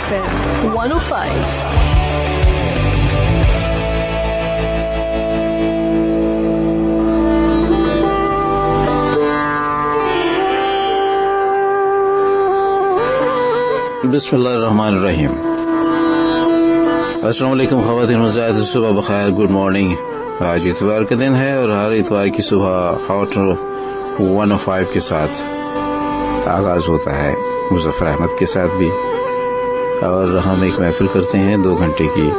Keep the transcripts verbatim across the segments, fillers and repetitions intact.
F M one O five. بسم اللہ الرحمن الرحیم. السلام علیکم خواتین حضرات، صبح بخیر، گڈ مارننگ. آج اتوار کا دن ہے اور ہر اتوار کی صبح ہاٹ ون او فائیو کے ساتھ آغاز ہوتا ہے مظفر احمد کے ساتھ بھی، اور ہم ایک محفل کرتے ہیں دو گھنٹے کی.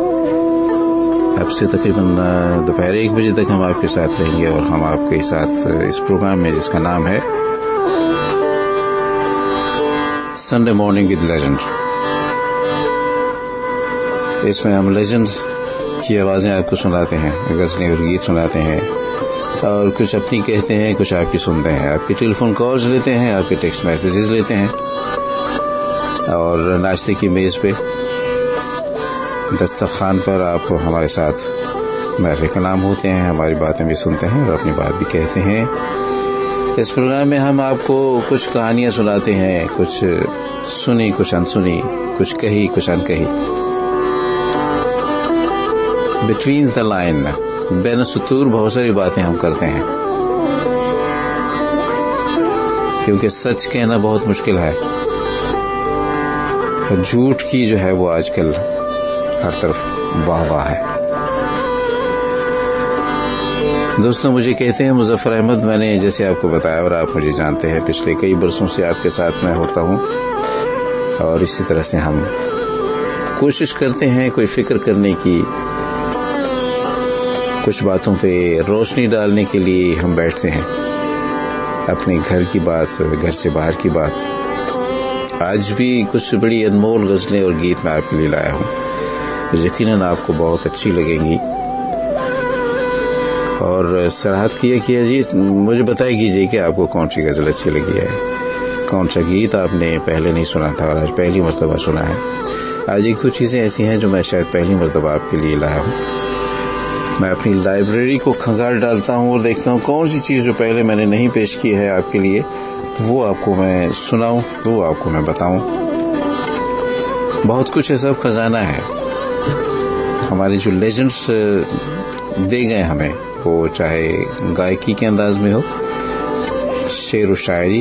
اب سے تقریباً دوپہر ایک بجے تک ہم آپ کے ساتھ رہیں گے، اور ہم آپ کے ساتھ اس پروگرام میں جس کا نام ہے سنڈے مارننگ ود لیجنڈ. اس میں ہم لیجنڈز کی آوازیں آپ کو سناتے ہیں، غزلیں اور گیت سناتے ہیں، اور کچھ اپنی کہتے ہیں، کچھ آپ کی سنتے ہیں. آپ کی ٹیلی فون کالز لیتے ہیں، آپ کے ٹیکسٹ میسیجز لیتے ہیں، اور ناشتے کی میز پہ دسترخوان پر آپ ہمارے ساتھ محفل کلام ہوتے ہیں، ہماری باتیں بھی سنتے ہیں اور اپنی بات بھی کہتے ہیں. اس پروگرام میں ہم آپ کو کچھ کہانیاں سناتے ہیں، کچھ سنی، کچھ انسنی، کچھ کہی، کچھ انکہی. بٹوین دا لائن، بین السطور بہت ساری باتیں ہم کرتے ہیں، کیونکہ سچ کہنا بہت مشکل ہے. جھوٹ کی جو ہے وہ آج کل ہر طرف واہ واہ ہے. دوستوں، مجھے کہتے ہیں مظفر احمد. میں نے جیسے آپ کو بتایا اور آپ مجھے جانتے ہیں، پچھلے کئی برسوں سے آپ کے ساتھ میں ہوتا ہوں، اور اسی طرح سے ہم کوشش کرتے ہیں کوئی فکر کرنے کی، کچھ باتوں پہ روشنی ڈالنے کے لیے ہم بیٹھتے ہیں. اپنے گھر کی بات، گھر سے باہر کی بات. آج بھی کچھ بڑی انمول غزلیں اور گیت میں آپ کے لیے لایا ہوں، یقیناً آپ کو بہت اچھی لگیں گی. اور سراحت کیا کیا جی مجھے بتائی کیجیے کہ آپ کو کون سی غزل اچھی لگی ہے، کون سا گیت آپ نے پہلے نہیں سنا تھا اور آج پہلی مرتبہ سنا ہے. آج ایک دو چیزیں ایسی ہیں جو میں شاید پہلی مرتبہ آپ کے لیے لایا ہوں. میں اپنی لائبریری کو کھنگال ڈالتا ہوں اور دیکھتا ہوں کون سی چیز جو پہلے میں نے نہیں پیش کی ہے آپ کے لیے، وہ آپ کو میں سناؤں، وہ آپ کو میں بتاؤں. بہت کچھ ہے، سب خزانہ ہے. ہمارے جو لیجنڈس دے گئے ہمیں، وہ چاہے گائکی کے انداز میں ہو، شعر و شاعری،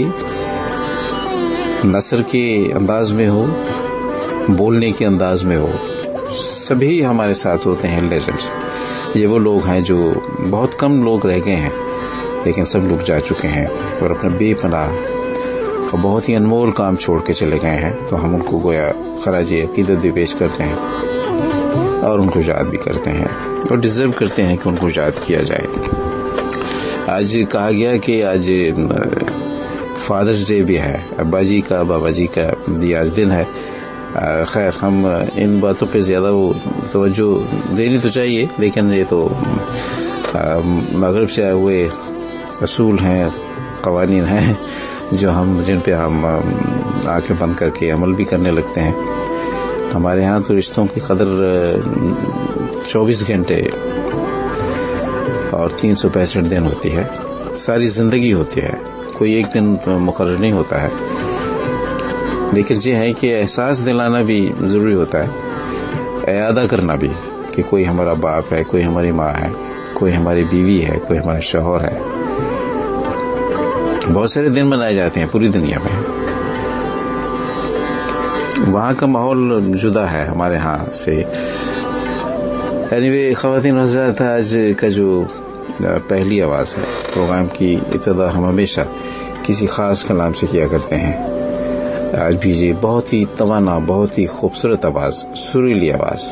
نثر کے انداز میں ہو، بولنے کے انداز میں ہو، سبھی ہمارے ساتھ ہوتے ہیں لیجنڈس. یہ وہ لوگ ہیں جو بہت کم لوگ رہ گئے ہیں، لیکن سب لوگ جا چکے ہیں اور اپنا بے پناہ اور بہت ہی انمول کام چھوڑ کے چلے گئے ہیں. تو ہم ان کو گویا خراج عقیدت بھی پیش کرتے ہیں اور ان کو یاد بھی کرتے ہیں، اور ڈیزرو کرتے ہیں کہ ان کو یاد کیا جائے. آج کہا گیا کہ آج فادرز ڈے بھی ہے، ابا جی کا، بابا جی کا بھی آج دن ہے. خیر، ہم ان باتوں پہ زیادہ وہ توجہ دینی تو چاہیے، لیکن یہ تو مغرب سے آئے ہوئے اصول ہیں، قوانین ہیں، جو ہم جن پہ ہم آنکھیں بند کر کے عمل بھی کرنے لگتے ہیں. ہمارے ہاں تو رشتوں کی قدر چوبیس گھنٹے اور تین سو پینسٹھ دن ہوتی ہے، ساری زندگی ہوتی ہے، کوئی ایک دن مقرر نہیں ہوتا ہے. لیکن یہ ہے کہ احساس دلانا بھی ضروری ہوتا ہے، اعادہ کرنا بھی، کہ کوئی ہمارا باپ ہے، کوئی ہماری ماں ہے، کوئی ہماری بیوی ہے، کوئی ہمارا شوہر ہے. بہت سارے دن منائے جاتے ہیں پوری دنیا میں. وہاں کا ماحول جدا ہے ہمارے ہاں سے. anyway، خواتین حضرات، آج کا جو پہلی آواز ہے پروگرام کی ابتدا ہم ہمیشہ کسی خاص کلام سے کیا کرتے ہیں. آج بھی یہ بہت ہی توانا، بہت ہی خوبصورت آواز، سریلی آواز.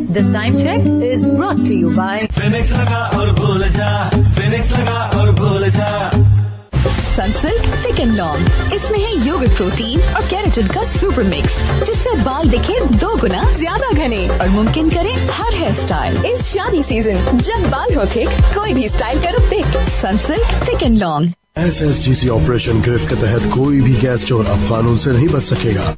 This time check is brought to you by Phoenix लगा और भूल जा, Phoenix लगा और भूल जा। Sunsilk Thick and Long। इसमें है योगर्ट प्रोटीन और केराटिन का सुपर मिक्स, जिससे बाल दिखे दो गुना ज्यादा घने और मुमकिन करे हर हेयर स्टाइल। इस शादी सीजन जब बाल हो थिक, कोई भी स्टाइल करो pick. Sunsilk Thick and Long। S S G C operation गिरफ्त के तहत कोई भी गैस चोर अब कानून से नहीं बच सकेगा।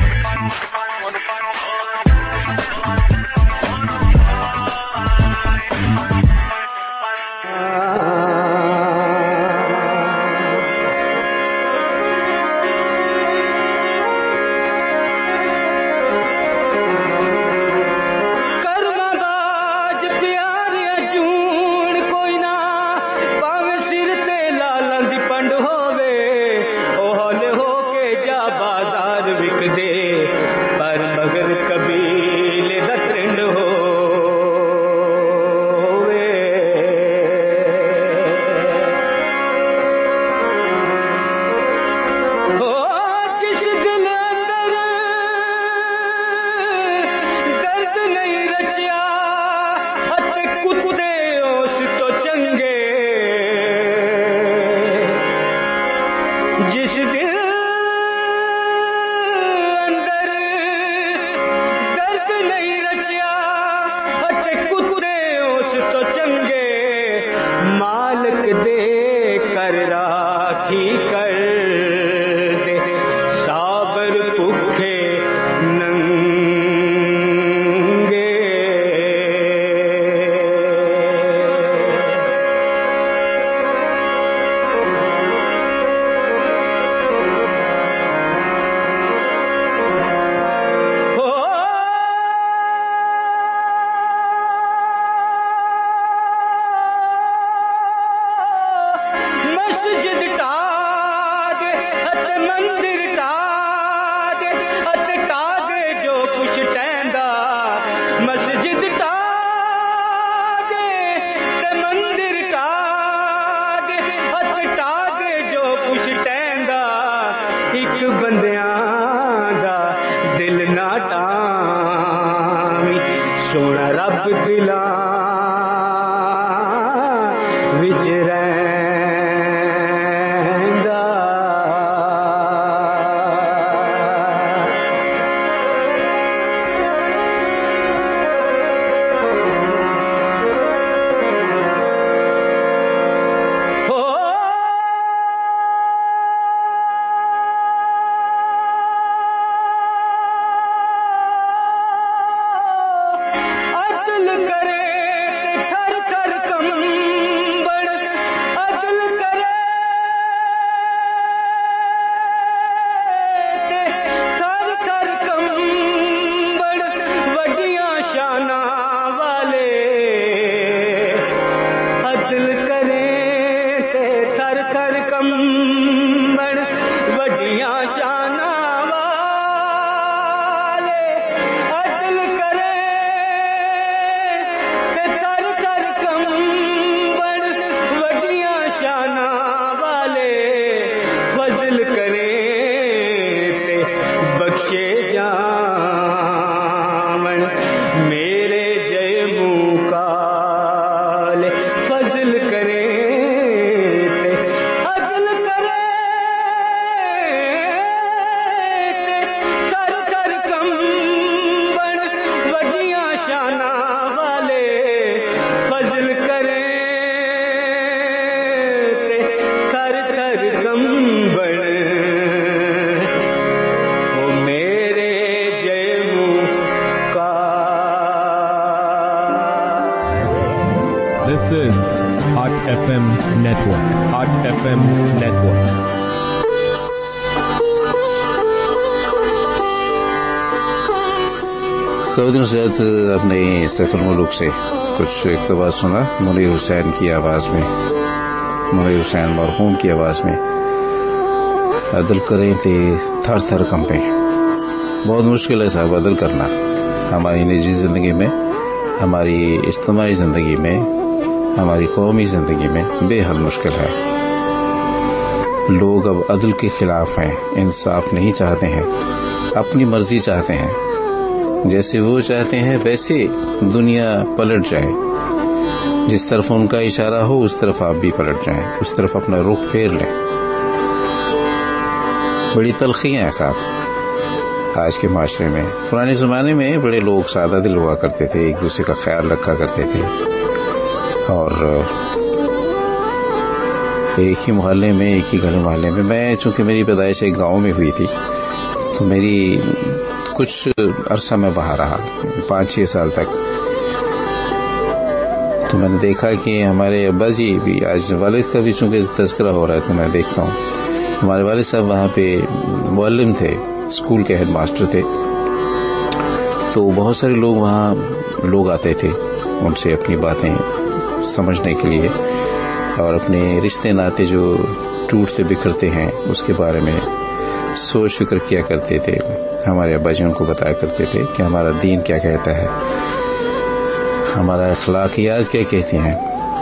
काफी दिनों से अपने सफर मुल्क से कुछ इक़्तिबास सुना मुनीर हुसैन की आवाज़ में, मुनीर हुसैन मरहूम की आवाज़ में। अदल करें ते थर थर कंपे। बहुत मुश्किल है साहब अदल करना, हमारी निजी ज़िंदगी में, हमारी इज्तिमाई ज़िंदगी में, हमारी कौमी ज़िंदगी में बेहद मुश्किल है। लोग अब अदल के खिलाफ हैं, इंसाफ नहीं चाहते हैं, अपनी मर्जी चाहते हैं। جیسے وہ چاہتے ہیں ویسے دنیا پلٹ جائے. جس طرف ان کا اشارہ ہو اس طرف آپ بھی پلٹ جائیں, اس طرف اپنا رخ پھیر لیں. بڑی تلخیاں ہیں صاحب آج کے معاشرے میں. پرانے زمانے میں بڑے لوگ سادہ دل ہوا کرتے تھے, ایک دوسرے کا خیال رکھا کرتے تھے, اور ایک ہی محلے میں ایک ہی گلی محلے میں. میں چونکہ میری پیدائش ایک گاؤں میں ہوئی تھی تو میری کچھ عرصہ میں وہاں رہا, پانچ چھ سال تک. تو میں نے دیکھا کہ ہمارے ابا جی بھی, آج والد کا بھی چونکہ تذکرہ ہو رہا ہے تو میں دیکھتا ہوں, ہمارے والد صاحب وہاں پہ معلم تھے, اسکول کے ہیڈ ماسٹر تھے. تو بہت سارے لوگ وہاں لوگ آتے تھے ان سے اپنی باتیں سمجھنے کے لیے, اور اپنے رشتے ناتے جو ٹوٹتے بکھرتے ہیں اس کے بارے میں سوچ فکر کیا کرتے تھے. ہمارے ابا جی ان کو بتایا کرتے تھے کہ ہمارا دین کیا کہتا ہے, ہمارا اخلاقیات کیا کہتے ہیں.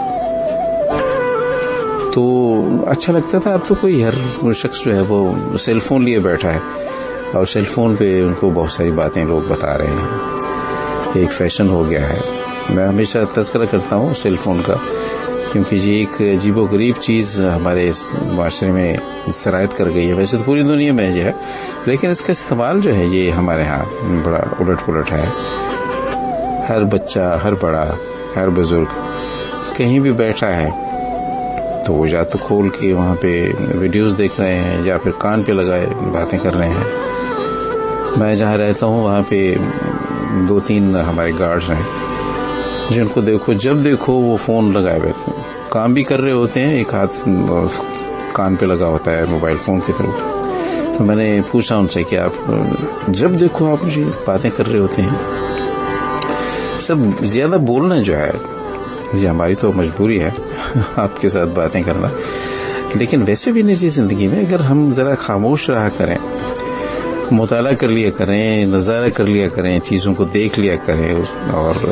تو اچھا لگتا تھا. اب تو کوئی ہر شخص جو ہے وہ سیل فون لیے بیٹھا ہے, اور سیل فون پہ ان کو بہت ساری باتیں لوگ بتا رہے ہیں, ایک فیشن ہو گیا ہے. میں ہمیشہ تذکرہ کرتا ہوں سیل فون کا, کیونکہ یہ ایک عجیب و غریب چیز ہمارے معاشرے میں سرایت کر گئی ہے. ویسے تو پوری دنیا میں یہ ہے, لیکن اس کا استعمال جو ہے یہ ہمارے ہاں بڑا الٹ پلٹ ہے. ہر بچہ, ہر بڑا, ہر بزرگ کہیں بھی بیٹھا ہے تو وہ یا تو کھول کے وہاں پہ ویڈیوز دیکھ رہے ہیں یا پھر کان پہ لگائے باتیں کر رہے ہیں. میں جہاں رہتا ہوں وہاں پہ دو تین ہمارے گارڈز ہیں جن کو دیکھو جب دیکھو وہ فون لگائے ہوئے کام بھی کر رہے ہوتے ہیں, ایک ہاتھ کان پہ لگا ہوتا ہے موبائل فون کی طرف. تو میں نے پوچھا ان سے کہ آپ جب دیکھو آپ مجھے باتیں کر رہے ہوتے ہیں. سب زیادہ بولنا جو ہے یہ ہماری تو مجبوری ہے آپ کے ساتھ باتیں کرنا, لیکن ویسے بھی نجی زندگی میں اگر ہم ذرا خاموش رہا کریں, مطالعہ کر لیا کریں, نظارہ کر لیا کریں, چیزوں کو دیکھ لیا کریں, اور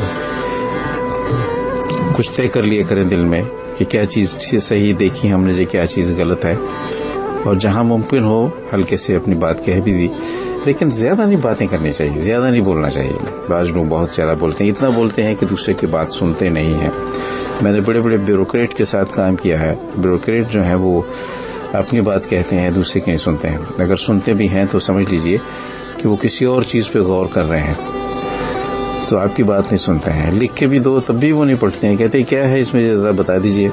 کچھ طے کر لیا کریں دل میں کہ کیا چیز صحیح دیکھی ہم نے, جو کیا چیز غلط ہے, اور جہاں ممکن ہو ہلکے سے اپنی بات کہہ بھی دی. لیکن زیادہ نہیں باتیں کرنی چاہیے, زیادہ نہیں بولنا چاہیے. بعض لوگ بہت زیادہ بولتے ہیں, اتنا بولتے ہیں کہ دوسرے کی بات سنتے نہیں ہیں. میں نے بڑے بڑے بیوروکریٹ کے ساتھ کام کیا ہے. بیوروکریٹ جو ہیں وہ اپنی بات کہتے ہیں, دوسرے کی نہیں سنتے ہیں. اگر سنتے بھی ہیں تو سمجھ لیجئے کہ وہ کسی اور چیز پہ غور کر رہے ہیں, تو آپ کی بات نہیں سنتے ہیں. لکھ کے بھی دو تب بھی وہ نہیں پڑھتے ہیں, کہتے ہیں کیا ہے اس میں ذرا بتا دیجئے,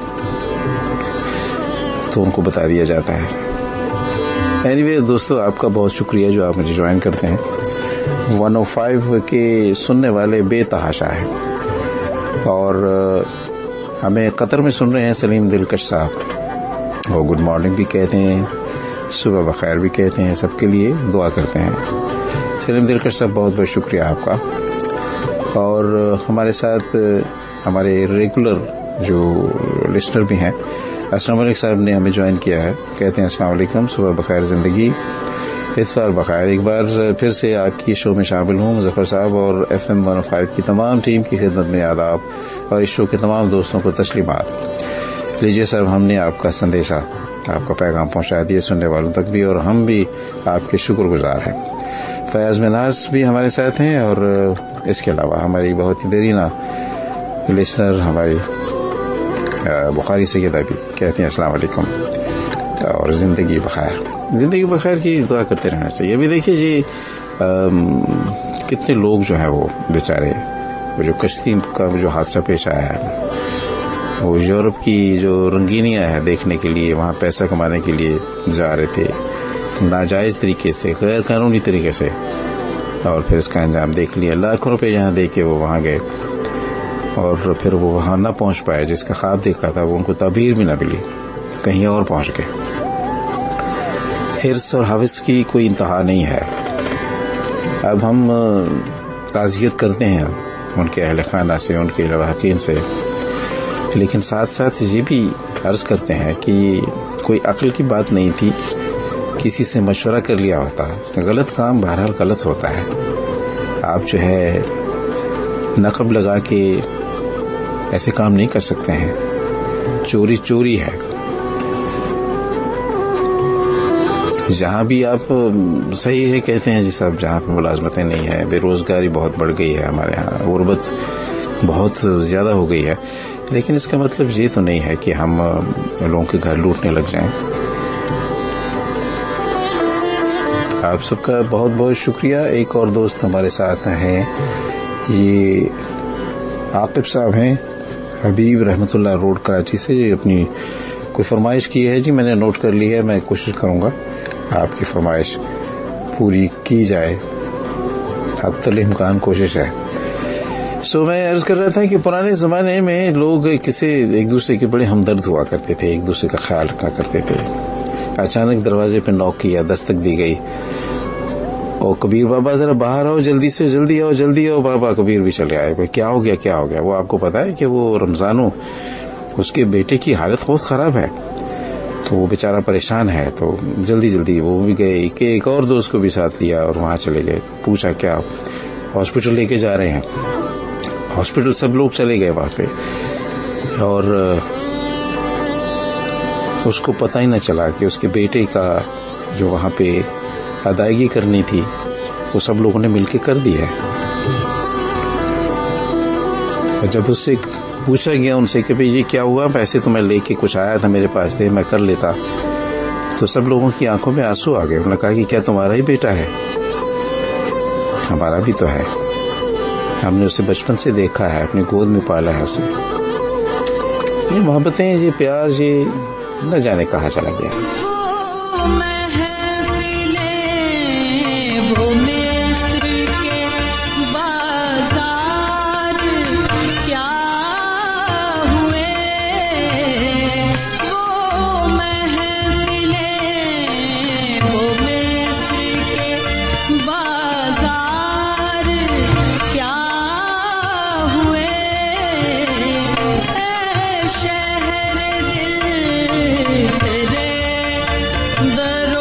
تو ان کو بتا دیا جاتا ہے. اینی وے دوستو, آپ کا بہت شکریہ جو آپ مجھے جوائن کرتے ہیں. ون او فائیو کے سننے والے بے تحاشا ہیں, اور ہمیں قطر میں سن رہے ہیں سلیم دلکش صاحب, وہ گڈ مارننگ بھی کہتے ہیں, صبح بخیر بھی کہتے ہیں, سب کے لیے دعا کرتے ہیں. سلیم دلکش صاحب بہت بہت شکریہ آپ کا. اور ہمارے ساتھ ہمارے ریگولر جو لسنر بھی ہیں, السلام علیکم صاحب نے ہمیں جوائن کیا ہے, کہتے ہیں السلام علیکم, صبح بخیر زندگی, اتوار بخیر. ایک بار پھر سے آپ کی شو میں شامل ہوں مظفر صاحب, اور F M one O five کی تمام ٹیم کی خدمت میں آداب, اور اس شو کے تمام دوستوں کو تسلیمات. لیجیے صاحب, ہم نے آپ کا سندیشہ, آپ کا پیغام پہنچا دیا سننے والوں تک بھی, اور ہم بھی آپ کے شکر گزار ہیں. فیاض مناز بھی ہمارے ساتھ ہیں, اور اس کے علاوہ ہماری بہت ہی دیرینہ لسنر ہماری بخاری سیدہ بھی کہتے ہیں السلام علیکم, اور زندگی بخیر. زندگی بخیر کی دعا کرتے رہنا چاہیے. ابھی دیکھیے جی کتنے لوگ جو ہیں وہ بیچارے, وہ جو کشتی کا جو حادثہ پیش آیا ہے, وہ یورپ کی جو رنگینیاں ہیں دیکھنے کے لیے وہاں پیسہ کمانے کے لیے جا رہے تھے, ناجائز طریقے سے, غیر قانونی طریقے سے, اور پھر اس کا انجام دیکھ لیا. لاکھوں روپے جہاں دے کے وہ وہاں گئے, اور پھر وہ وہاں نہ پہنچ پائے. جس کا خواب دیکھا تھا وہ ان کو تعبیر بھی نہ ملی, کہیں اور پہنچ گئے. حرص اور ہوس کی کوئی انتہا نہیں ہے. اب ہم تعزیت کرتے ہیں ان کے اہل خانہ سے, ان کے لواحقین سے, لیکن ساتھ ساتھ یہ بھی عرض کرتے ہیں کہ کوئی عقل کی بات نہیں تھی, کسی سے مشورہ کر لیا ہوتا. غلط کام بہرحال غلط ہوتا ہے. آپ جو ہے نقب لگا کے ایسے کام نہیں کر سکتے ہیں. چوری چوری ہے, جہاں بھی آپ صحیح ہے کہتے ہیں جی صاحب، جہاں پہ ملازمتیں نہیں ہیں، بے روزگاری بہت بڑھ گئی ہے ہمارے یہاں، غربت بہت زیادہ ہو گئی ہے، لیکن اس کا مطلب یہ تو نہیں ہے کہ ہم لوگوں کے گھر لوٹنے لگ جائیں. آپ سب کا بہت بہت شکریہ. ایک اور دوست ہمارے ساتھ ہیں، یہ عاقب صاحب ہیں، حبیب رحمت اللہ روڈ کراچی سے. اپنی کوئی فرمائش کی ہے جی، میں نے نوٹ کر لی ہے، میں کوشش کروں گا آپ کی فرمائش پوری کی جائے، حتی الامکان کوشش ہے. سو میں عرض کر رہا تھا کہ پرانے زمانے میں لوگ کسی ایک دوسرے کے بڑے ہمدرد ہوا کرتے تھے، ایک دوسرے کا خیال رکھا کرتے تھے. اچانک دروازے پہ نوک کیا، دستک دی گئی، اور کبیر بابا ذرا باہر آؤ، جلدی سے جلدی آؤ جلدی آؤ. بابا کبیر بھی چلے آئے. کیا ہو گیا کیا ہو گیا؟ وہ آپ کو پتا ہے کہ وہ رمضانوں اس کے بیٹے کی حالت بہت خراب ہے، تو وہ بیچارہ پریشان ہے. تو جلدی جلدی وہ بھی گئے کہ ایک اور دوست کو بھی ساتھ لیا اور وہاں چلے گئے. پوچھا کیا؟ ہاسپٹل لے کے جا رہے ہیں. ہاسپٹل سب لوگ چلے گئے وہاں پہ، اور اس کو پتہ ہی نہ چلا کہ اس کے بیٹے کا جو وہاں پہ ادائیگی کرنی تھی وہ سب لوگوں نے مل کے کر دی ہے. اور جب اس سے پوچھا گیا ان سے کہ بھئی یہ کیا ہوا، پیسے تو میں لے کے کچھ آیا تھا، میرے پاس تھے، میں کر لیتا، تو سب لوگوں کی آنکھوں میں آنسو آ گئے. انہوں نے کہا کہ کیا تمہارا ہی بیٹا ہے؟ ہمارا بھی تو ہے، ہم نے اسے بچپن سے دیکھا ہے، اپنی گود میں پالا ہے اسے. یہ محبتیں، یہ پیار، یہ نہ جانے کہاں چلا گیا. شہر دل تیرے در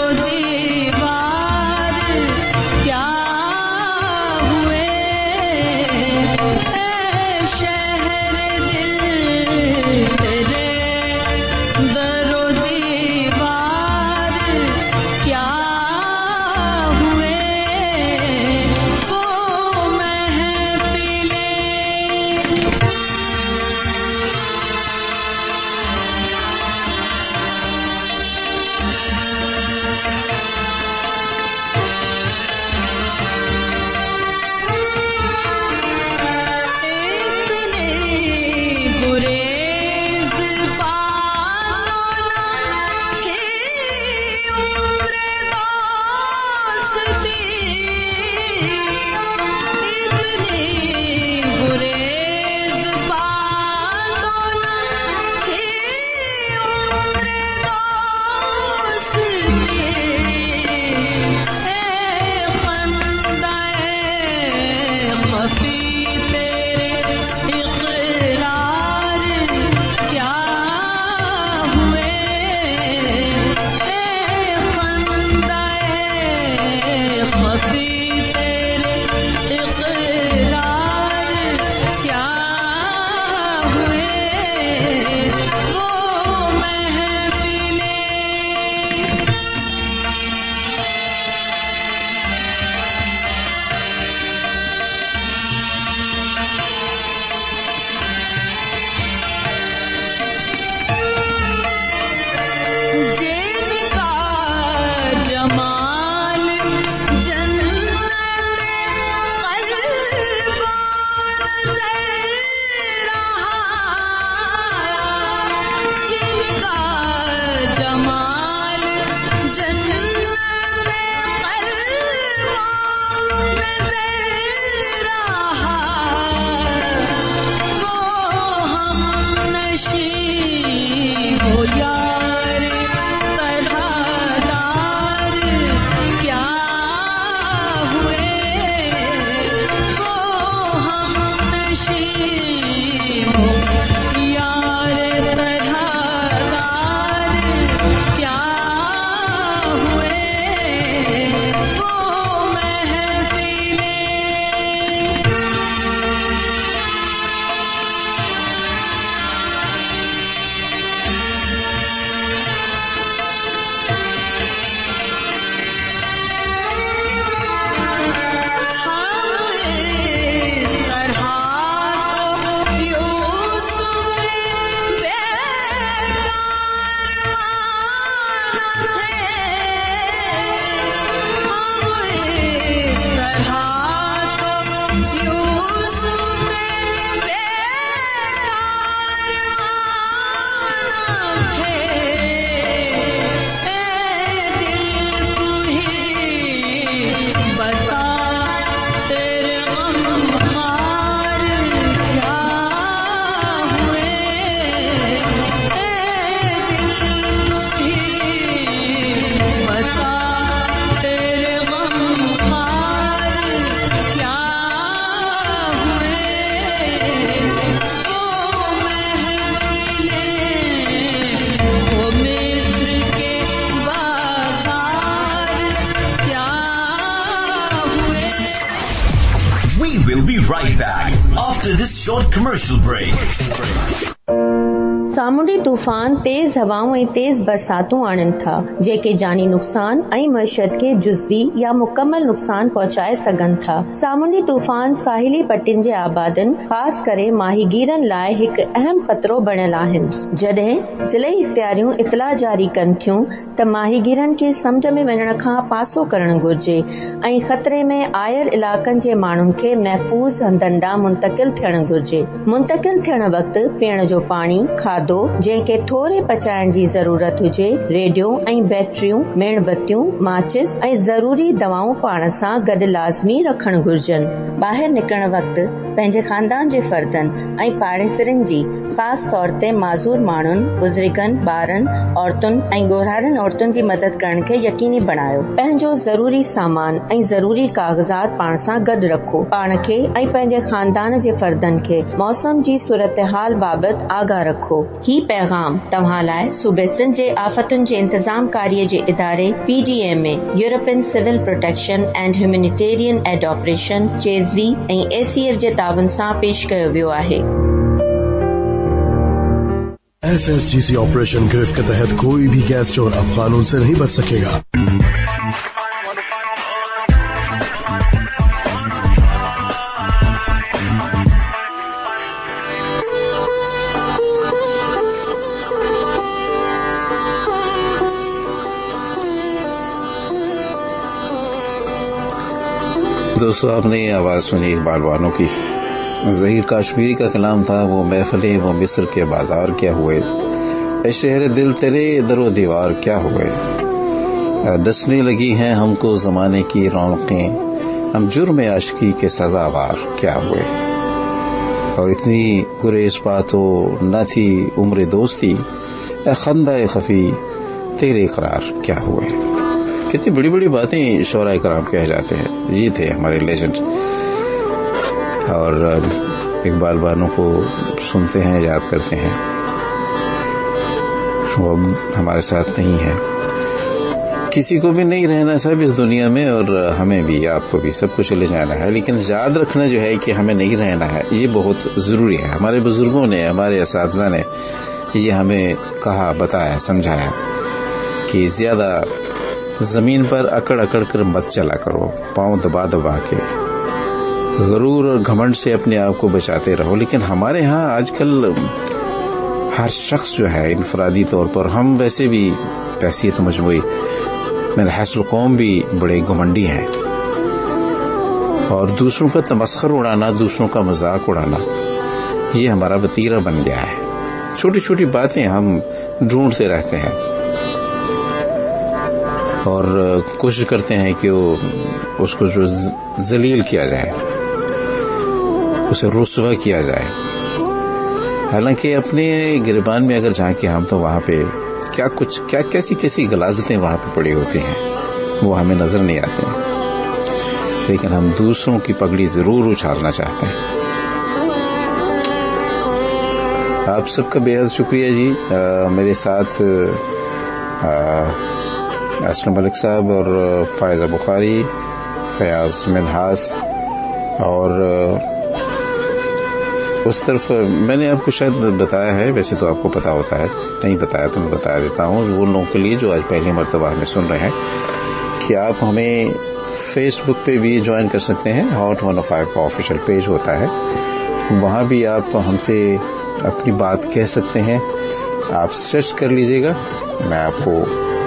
this short commercial break. सामुंडी तूफ़ान तेज़ हवाऊं ऐं तेज़ बरसातूं आणनि था जेके जानी नुक़सान ऐं मईशत खे जुज़वी या मुकम्मल नुक़सान पहुचाए सघनि था। सामुंडी तूफ़ान साहिली पट्टियुनि जे आबादनि ख़ासि करे माहीगीरनि लाइ हिकु अहम ख़तरो बणियल आहिनि। जॾहिं ज़िले इख़्तियारियूं इतला जारी कनि थियूं त माहीगीरनि खे समुंड में वञण खां पासो करणु घुर्जे ऐं ख़तरे में आयल इलाक़नि जे माण्हुनि खे महफ़ूज़ हंधनि ॾांहुं मुंतक़िल थियणु घुर्जे। मुंतक़िल थियण वक़्तु पीअण जो पाणी, खाधो जंहिंखे थोरे पचाइण जी ज़रूरत हुजे, रेडियो ऐं बैटरियूं, मेणबत्तियूं, माचिस ऐं ज़रूरी दवाऊं पाण सां गॾु लाज़मी रखणु घुर्जनि। ॿाहिरि निकिरण वक़्तु पंहिंजे ख़ानदान जे फ़र्दनि ऐं पाड़ेसरनि जी ख़ासि तौर ते माज़ूर माण्हुनि, बुज़ुर्गनि, ॿारनि, औरतुनि ऐं ॻोढ़ारनि औरतुनि जी मदद करण खे यकीनी बणायो। पंहिंजो ज़रूरी सामान ऐं ज़रूरी काग़ज़ात पाण सां गॾु रखो। पाण खे ऐं पंहिंजे ख़ानदान जे फ़र्दनि खे मौसम जी सूरतहाल बाबति आगाह रखो। ही पैगाम तव्हां लाइ सूबे सिंध जे आफ़तुनि जे इंतज़ाम कारीअ जे इदारे पी डी एम में European civil protection and humanitarian aid operation चेज़वी ऐं ए सी एफ जे ताउन सां पेश कयो वियो आहे। S S G C operation गिरफ्त के तहत कोई भी गैस चोर अब कानून से नहीं बच सकेगा। दोस्तों, आपने ये आवाज़ सुनी इकबाल वालों की। ज़हीर काश्मीरी का कलाम था, वो महफिलें वो मिस्र के बाजार क्या हुए, ए शहर दिल तेरे दरो दीवार क्या हुए, डसने लगी हैं हमको ज़माने की रौनकें, हम जुर्म आशिकी के सज़ावार क्या हुए। और इतनी गुरेज़ पातो न थी उम्र दोस्ती, ए खंदा खफी तेरे इकरार क्या हुए। कितनी बड़ी बड़ी बातें शौरा कराम कह जाते हैं। ये थे हमारे लेजेंड। और इकबाल बानों को सुनते हैं, याद करते हैं। वो हमारे साथ नहीं है। किसी को भी नहीं रहना सब इस दुनिया में, और हमें भी, आपको भी, सबको चले जाना है। लेकिन याद रखना जो है कि हमें नहीं रहना है, ये बहुत ज़रूरी है। हमारे बुजुर्गों ने, हमारे असातिज़ा ने ये हमें कहा, बताया, समझाया कि ज़्यादा ज़मीन पर अकड़ अकड़ कर मत चला करो, पाँव दबा दबा के, गरूर और घमंड से अपने आप को बचाते रहो। लेकिन हमारे यहाँ आजकल हर शख्स जो है इनफरादी तौर पर, हम वैसे भी हैसियत मजमूई मेरे हैसल कौम भी बड़े घमंडी हैं, और दूसरों का तमस्खर उड़ाना, दूसरों का मजाक उड़ाना, ये हमारा वतीरा बन गया है। छोटी छोटी बातें हम ढूंढते रहते हैं और कोशिश करते हैं कि वो उसको जो जलील किया जाए, उसे रुस्वा किया जाए। हालांकि अपने गिरबान में अगर झांके हम, तो वहाँ पे क्या कुछ क्या कैसी कैसी गलाजतें वहाँ पे पड़ी होती हैं, वो हमें नजर नहीं आते हैं। लेकिन हम दूसरों की पगड़ी जरूर उछालना चाहते हैं। आप सबका बेहद शुक्रिया जी। आ, मेरे साथ आ, असलम मलिक साहब और फायज़ा बुखारी, फयाज मिनहास, और उस तरफ मैंने आपको शायद बताया है, वैसे तो आपको पता होता है, नहीं बताया तो मैं बता देता हूँ वो लोगों के लिए जो आज पहली मरतबा हमें सुन रहे हैं, कि आप हमें फेसबुक पे भी ज्वाइन कर सकते हैं। हॉट वन ओ फाइव का ऑफिशियल पेज होता है, वहाँ भी आप हमसे अपनी बात कह सकते हैं। आप सर्च कर लीजिएगा, मैं आपको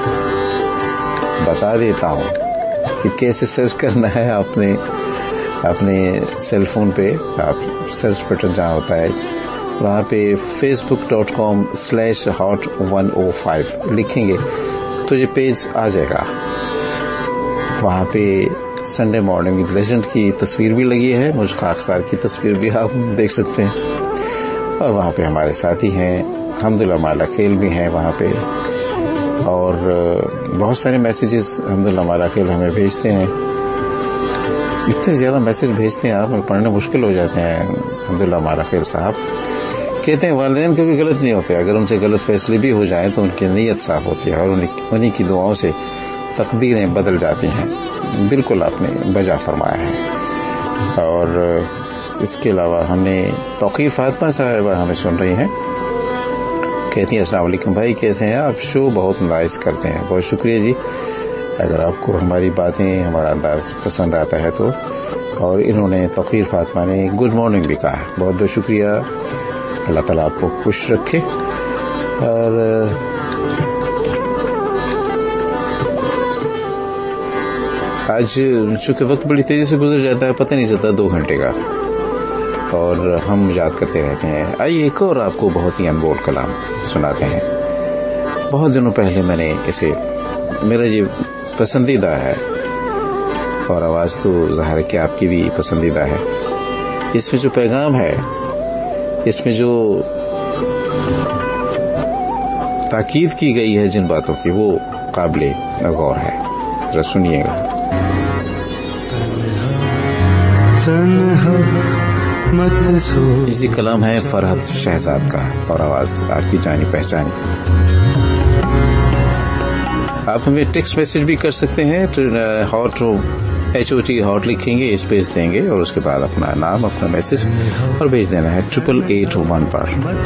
बता देता हूँ कि कैसे सर्च करना है। आपने अपने सेल फोन पे आप सर्च बटन जहाँ होता है, वहाँ पे Facebook dot com slash hot one O five लिखेंगे तो ये पेज आ जाएगा। वहाँ पे संडे मॉर्निंग विद लेजेंड की तस्वीर भी लगी है, मुझ खाकसार की तस्वीर भी आप देख सकते हैं। और वहाँ पे हमारे साथी हैं, अल्हम्दुलिल्लाह माला खेल भी हैं वहाँ पे, और बहुत सारे मैसेजेस अल्हम्दुलिल्लाह माला खेल हमें भेजते हैं। इतने ज़्यादा मैसेज भेजते हैं आप, पढ़ने मुश्किल हो जाते हैं। अल्हम्दुलिल्लाह माला खेल साहब कहते हैं वालिदैन कभी गलत नहीं होते, अगर उनसे गलत फैसले भी हो जाएं तो उनकी नीयत साफ होती है और उन्हीं की दुआओं से तकदीरें बदल जाती हैं। बिल्कुल आपने बजा फरमाया है। और اس کے علاوہ ہم نے توقیر فاطمہ صاحبہ ہمیں سن رہی ہیں، کہتی ہیں السلام علیکم بھائی، کیسے ہیں آپ؟ شو بہت نائس کرتے ہیں. بہت شکریہ جی. اگر آپ کو ہماری باتیں، ہمارا انداز پسند آتا ہے تو. اور انہوں نے توقیر فاطمہ نے گڈ مارننگ بھی کہا. بہت بہت شکریہ. اللہ تعالیٰ آپ کو خوش رکھے. اور آج چونکہ وقت بڑی تیزی سے گزر جاتا ہے، پتہ نہیں چلتا دو گھنٹے کا، اور ہم یاد کرتے رہتے ہیں. آئیے ایک اور آپ کو بہت ہی انمول کلام سناتے ہیں. بہت دنوں پہلے میں نے اسے، میرا یہ پسندیدہ ہے، اور آواز تو ظاہر ہے کہ آپ کی بھی پسندیدہ ہے. اس میں جو پیغام ہے، اس میں جو تاکید کی گئی ہے جن باتوں کی، وہ قابل غور ہے. ذرا سنیے گا. اسی کلام ہے فرحت شہزاد کا، اور آواز آپ کی جانی پہچانی. آپ ہمیں ٹیکسٹ میسج بھی کر سکتے ہیں. Hot H O T hot لکھیں گے، اسپیس دیں گے، اور اس کے بعد اپنا نام، اپنا میسج اور بھیج دینا ہے ٹریپل ایٹ ون پر.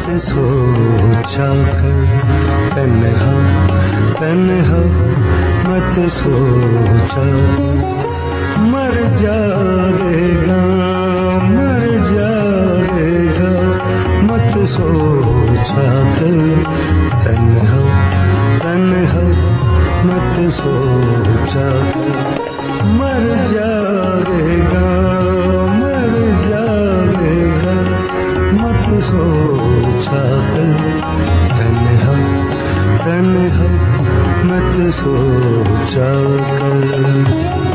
مت سوچا مر جائے گا، مر جائے گا، مت سوچا کر تنہا تنہا، مت سوچا مر جائے گا، مر جائے گا، مت سوچا کر تنہا تنہا، مت سوچا کر.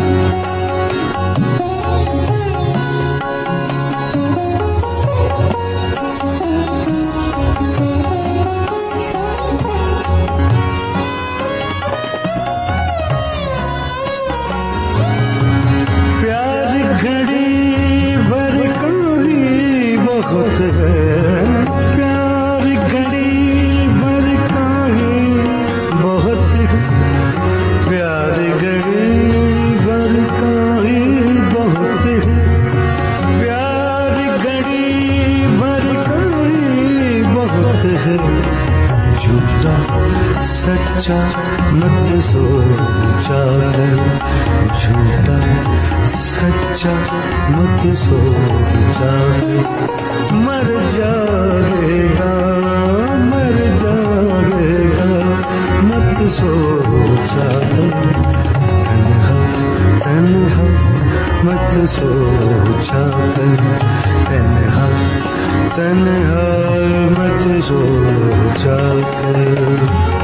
سچا مت سوچا کر، جھوٹا سچا مت سوچا کر. مر جائے گا، مر جائے گا، مت سوچا کر تنہا تنہا، مت سوچا کر تنہا تنہا، مت سوچا کر.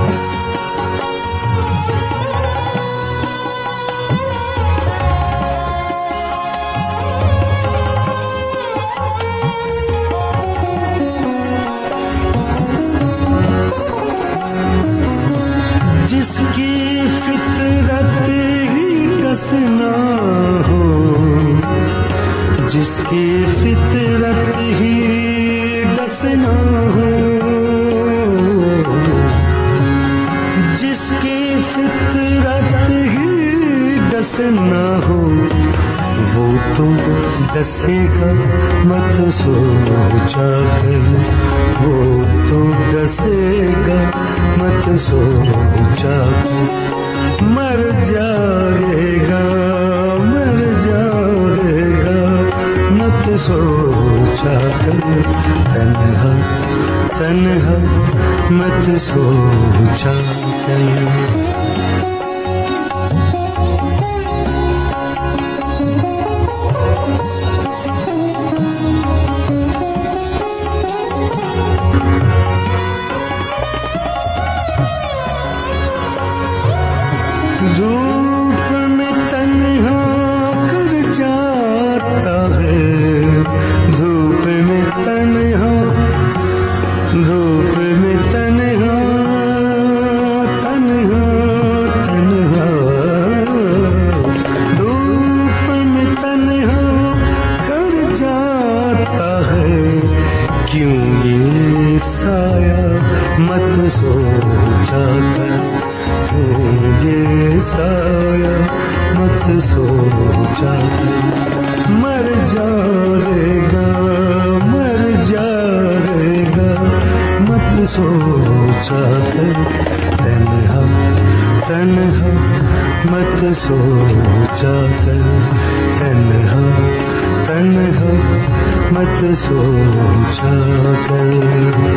جس کی فطرت ہی ڈسنا ہو، جس کی فطرت ہی ڈسنا ہو، جس کی فطرت ہی ڈسنا ہو، وہ تو ڈسے گا مت سوچا کر، وہ تو ڈسے گا مت سوچا کر. مر جائے گا، مر جائے گا، مت سوچا کر تنہا تنہا، مت سوچا کر. دھوپ میں تنہا کر جاتا ہے، دھوپ میں تنہا، دھوپ میں تنہا تنہا تنہا، دھوپ میں تنہا کر جاتا ہے. کیوں یہ سایہ مت سوچا کر، یہ سایہ مت سوچا کر. مر جائے گا مر جائے گا مت سوچا کر تنہا تنہا مت سوچا کر تنہا تنہا مت سوچا کر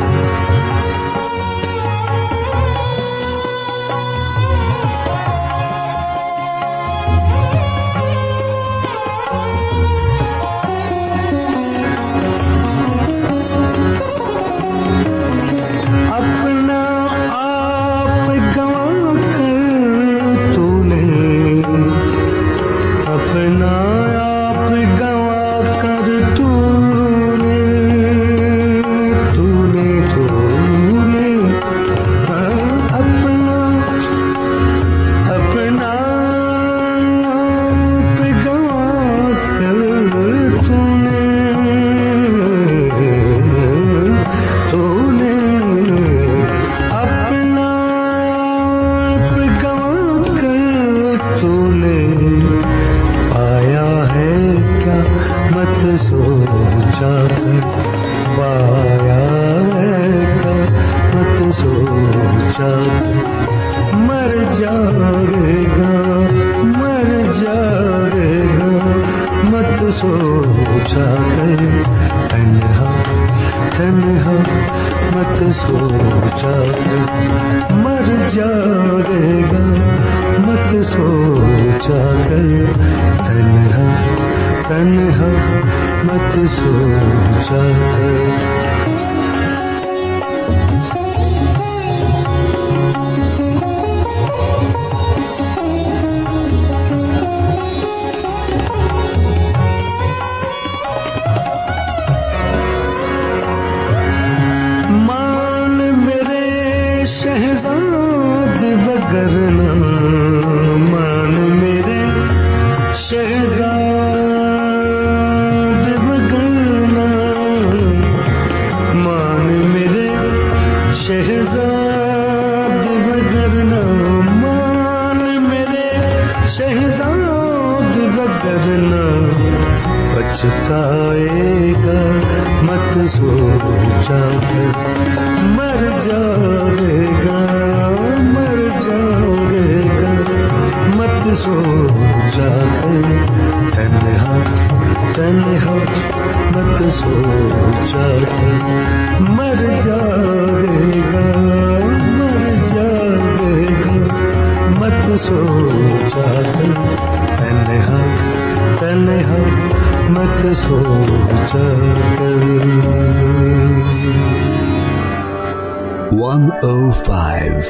one oh five.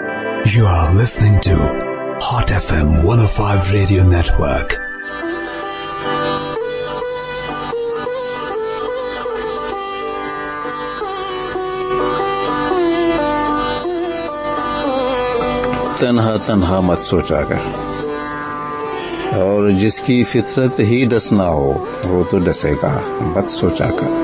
You are listening to Hot F M one oh five Radio Network. تنہا تنہا مت سوچا کر، اور جس کی فطرت ہی ڈس نہ ہو وہ تو ڈسے گا مت سوچا کر۔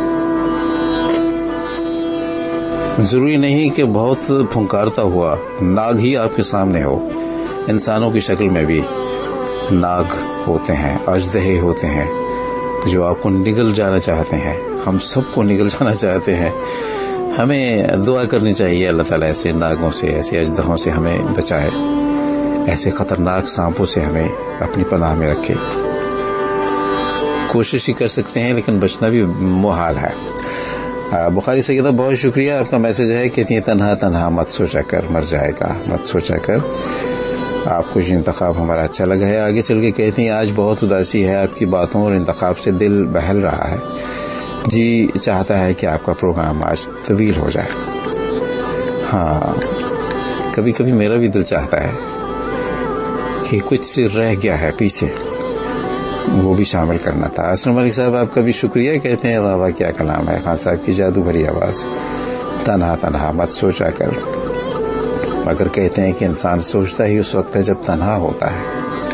ضروری نہیں کہ بہت پھنکارتا ہوا ناگ ہی آپ کے سامنے ہو، انسانوں کی شکل میں بھی ناگ ہوتے ہیں، اژدہے ہوتے ہیں جو آپ کو نگل جانا چاہتے ہیں، ہم سب کو نگل جانا چاہتے ہیں۔ ہمیں دعا کرنی چاہیے اللہ تعالیٰ ایسے ناگوں سے، ایسے اژدہوں سے ہمیں بچائے، ایسے خطرناک سانپوں سے ہمیں اپنی پناہ میں رکھے۔ کوشش ہی کر سکتے ہیں لیکن بچنا بھی محال ہے۔ بخاری سیدہ بہت شکریہ، آپ کا میسج ہے کہ تنہا تنہا مت سوچا کر، مر جائے گا مت سوچا کر۔ آپ کو یہ انتخاب ہمارا اچھا لگا ہے۔ آگے چل کے کہتی ہیں آج بہت اداسی ہے، آپ کی باتوں اور انتخاب سے دل بہل رہا ہے، جی چاہتا ہے کہ آپ کا پروگرام آج طویل ہو جائے۔ ہاں کبھی کبھی میرا بھی دل چاہتا ہے کہ کچھ رہ گیا ہے پیچھے، وہ بھی شامل کرنا تھا۔ اسلم ملک صاحب آپ کا بھی شکریہ، کہتے ہیں واہ واہ کیا کلام ہے، خان صاحب کی جادو بھری آواز، تنہا تنہا مت سوچا کر، مگر کہتے ہیں کہ انسان سوچتا ہی اس وقت ہے جب تنہا ہوتا ہے۔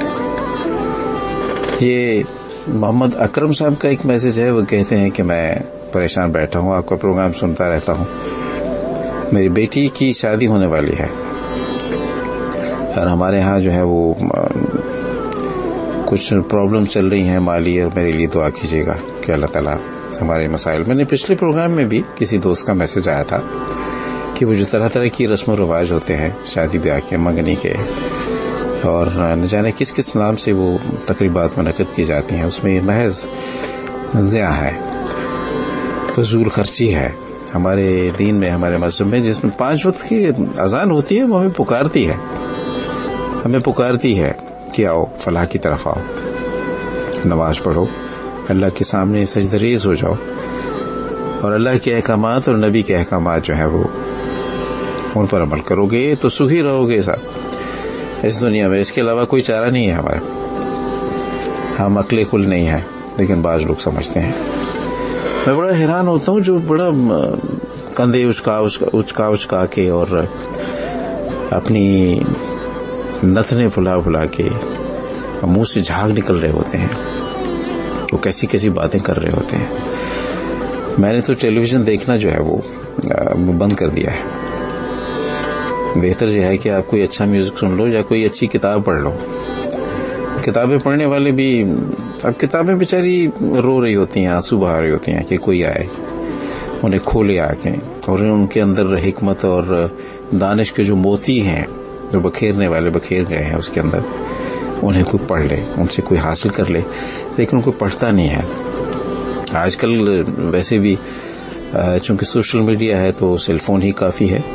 یہ محمد اکرم صاحب کا ایک میسج ہے، وہ کہتے ہیں کہ میں پریشان بیٹھا ہوں، آپ کا پروگرام سنتا رہتا ہوں، میری بیٹی کی شادی ہونے والی ہے اور ہمارے ہاں جو ہے وہ کچھ پرابلم چل رہی ہیں مالی، اور میرے لیے دعا کیجیے گا کہ اللہ تعالیٰ ہمارے مسائل. میں نے پچھلے پروگرام میں بھی کسی دوست کا میسج آیا تھا کہ وہ جو طرح طرح کی رسم و رواج ہوتے ہیں شادی بیاہ کے، منگنی کے، اور نہ جانے کس کس نام سے وہ تقریبات منعقد کی جاتی ہیں، اس میں محض ضیاع ہے، فضول خرچی ہے. ہمارے دین میں، ہمارے مذہب میں، جس میں پانچ وقت کی اذان ہوتی ہے، وہ ہمیں پکارتی ہے ہمیں پکارتی ہے کہ آؤ فلاح کی طرف آؤ، نماز پڑھو، اللہ کے سامنے سجدہ ریز ہو جاؤ، اور اللہ کے احکامات اور نبی کے احکامات جو ہیں وہ ان پر عمل کرو گے تو سکھی رہو گے صاحب اس دنیا میں. اس کے علاوہ کوئی چارہ نہیں ہے ہمارے. ہم عقل کل نہیں ہیں، لیکن بعض لوگ سمجھتے ہیں. میں بڑا حیران ہوتا ہوں جو بڑا کندھے اچکا اچکا اچکا کے اور اپنی نتنے پھلا پھلا کے منہ سے جھاگ نکل رہے ہوتے ہیں، وہ کیسی کیسی باتیں کر رہے ہوتے ہیں. میں نے تو ٹیلی ویژن دیکھنا جو ہے وہ بند کر دیا ہے. بہتر یہ ہے کہ آپ کوئی اچھا میوزک سن لو یا کوئی اچھی کتاب پڑھ لو. کتابیں پڑھنے والے بھی، اب کتابیں بیچاری رو رہی ہوتی ہیں، آنسو بہا رہی ہوتی ہیں کہ کوئی آئے انہیں کھولے آ کے، اور ان کے اندر حکمت اور دانش کے جو موتی ہیں جو بکھیرنے والے بکھیر گئے ہیں اس کے اندر، انہیں کوئی پڑھ لے، ان سے کوئی حاصل کر لے. لیکن کوئی پڑھتا نہیں ہے. آج کل ویسے بھی چونکہ سوشل میڈیا ہے تو سیل فون ہی کافی ہے.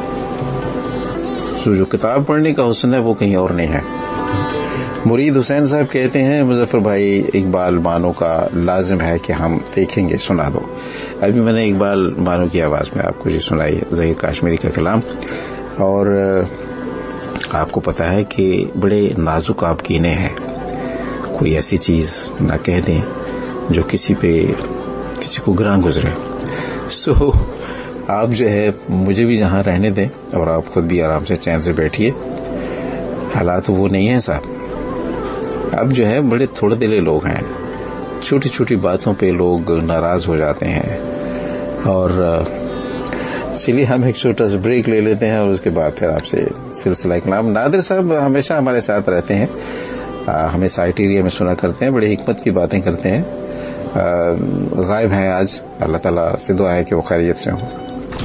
تو جو کتاب پڑھنے کا حسن ہے وہ کہیں اور نہیں ہے. مرید حسین صاحب کہتے ہیں مظفر بھائی اقبال بانو کا لازم ہے کہ ہم دیکھیں گے، سنا دو. ابھی میں نے اقبال بانو کی آواز میں آپ کو یہ سنائی ہے، ظہیر کاشمیری کا کلام. اور آپ کو پتا ہے کہ بڑے نازک آپ کینے ہیں، کوئی ایسی چیز نہ کہہ دیں جو کسی پہ کسی کو گراں گزرے. سو so, آپ جو ہے مجھے بھی جہاں رہنے دیں، اور آپ خود بھی آرام سے چین سے بیٹھیے. حالات وہ نہیں ہیں صاحب. اب جو ہے بڑے تھوڑے دلے لوگ ہیں، چھوٹی چھوٹی باتوں پہ لوگ ناراض ہو جاتے ہیں. اور چلیے ہم ایک چھوٹا سا بریک لے لیتے ہیں، اور اس کے بعد پھر آپ سے سلسلہ کلام. نادر صاحب ہمیشہ ہمارے ساتھ رہتے ہیں، ہمیں سائٹ ایریا میں سنا کرتے ہیں، بڑی حکمت کی باتیں کرتے ہیں. غائب ہیں آج، اللہ تعالیٰ سے دعا ہے کہ وہ خیریت سے ہوں.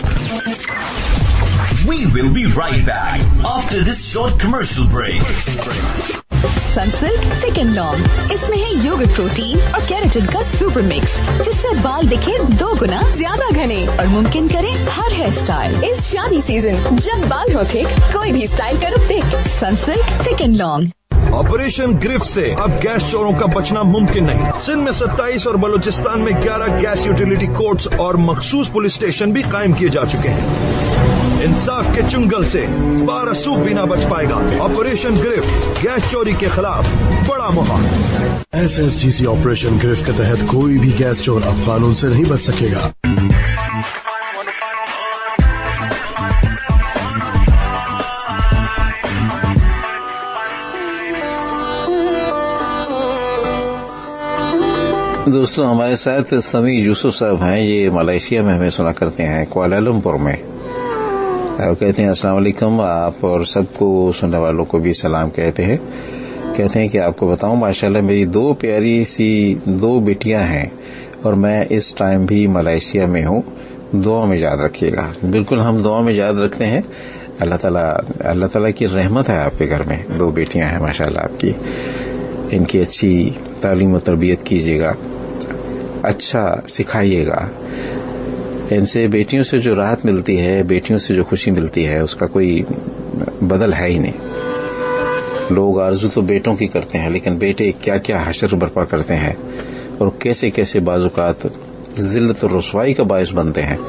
We will be right back after this short commercial break. Sunsilk thick and long, اس میں ہے یوگرٹ پروٹین اور کیراٹن کا سپر مکس، جس سے بال دکھے دو گنا زیادہ گھنے اور ممکن کریں ہر ہیئر اسٹائل. اس شادی سیزن جب بال ہو تھک، کوئی بھی اسٹائل کرو تھک. Sunsilk thick and long. Operation گرفت سے اب گیس چوروں کا بچنا ممکن نہیں. سندھ میں ستائیس اور بلوچستان میں گیارہ گیس یوٹیلیٹی کورٹس اور مخصوص پولیس اسٹیشن بھی قائم کیے جا چکے ہیں. انصاف کے چنگل سے بارہ سوکھ بھی نہ بچ پائے گا. آپریشن گرفت، گیس چوری کے خلاف بڑا مہم. S S G C operation گرفت کے تحت کوئی بھی گیس چور اب قانون سے نہیں بچ سکے گا. دوستو ہمارے ساتھ سمیع یوسف صاحب ہیں، یہ ملائیشیا میں ہمیں سنا کرتے ہیں، کوالالمپور میں، اور کہتے ہیں السلام علیکم. آپ اور سب کو سننے والوں کو بھی سلام کہتے ہیں. کہتے ہیں کہ آپ کو بتاؤں ماشاءاللہ میری دو پیاری سی دو بیٹیاں ہیں، اور میں اس ٹائم بھی ملائیشیا میں ہوں. دعا میں یاد رکھیے گا. بالکل ہم دعا میں یاد رکھتے ہیں. اللہ تعالیٰ اللہ تعالیٰ کی رحمت ہے آپ کے گھر میں. دو بیٹیاں ہیں ماشاءاللہ آپ کی. ان کی اچھی تعلیم و تربیت کیجیے گا، اچھا سکھائیے گا. ان سے بیٹیوں سے جو راحت ملتی ہے، بیٹیوں سے جو خوشی ملتی ہے، اس کا کوئی بدل ہے ہی نہیں. لوگ آرزو تو بیٹوں کی کرتے ہیں، لیکن بیٹے کیا کیا حشر برپا کرتے ہیں، اور کیسے کیسے بعض اوقات ذلت اور رسوائی کا باعث بنتے ہیں.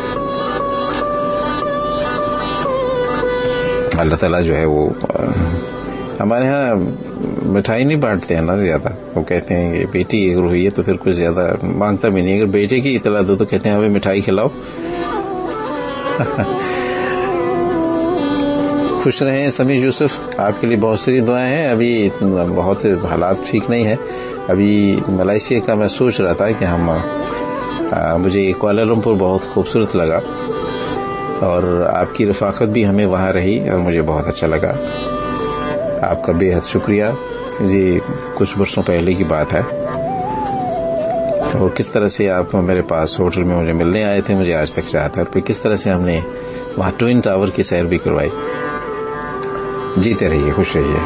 اللہ تعالیٰ جو ہے وہ ہمارے ہاں مٹھائی نہیں بانٹتے ہیں نا زیادہ. وہ کہتے ہیں کہ بیٹی اگر ہوئی ہے تو پھر کچھ زیادہ مانگتا بھی نہیں. اگر بیٹے کی اطلاع دو تو کہتے ہیں ہمیں مٹھائی کھلاؤ. خوش رہیں سمیع یوسف، آپ کے لیے بہت ساری دعائیں ہیں. ابھی بہت حالات ٹھیک نہیں ہیں. ابھی ملائیشیا کا میں سوچ رہا تھا کہ ہم مجھے کوالالمپور بہت خوبصورت لگا، اور آپ کی رفاقت بھی ہمیں وہاں رہی اور مجھے بہت اچھا لگا. آپ کا بے حد شکریہ. یہ کچھ برسوں پہلے کی بات ہے، اور کس طرح سے آپ میرے پاس ہوٹل میں مجھے ملنے آئے تھے، مجھے آج تک یاد ہے، پھر کس طرح سے ہم نے وہاں ٹوئن ٹاور کی سیر بھی کروائی. جیتے رہیے، خوش رہیے.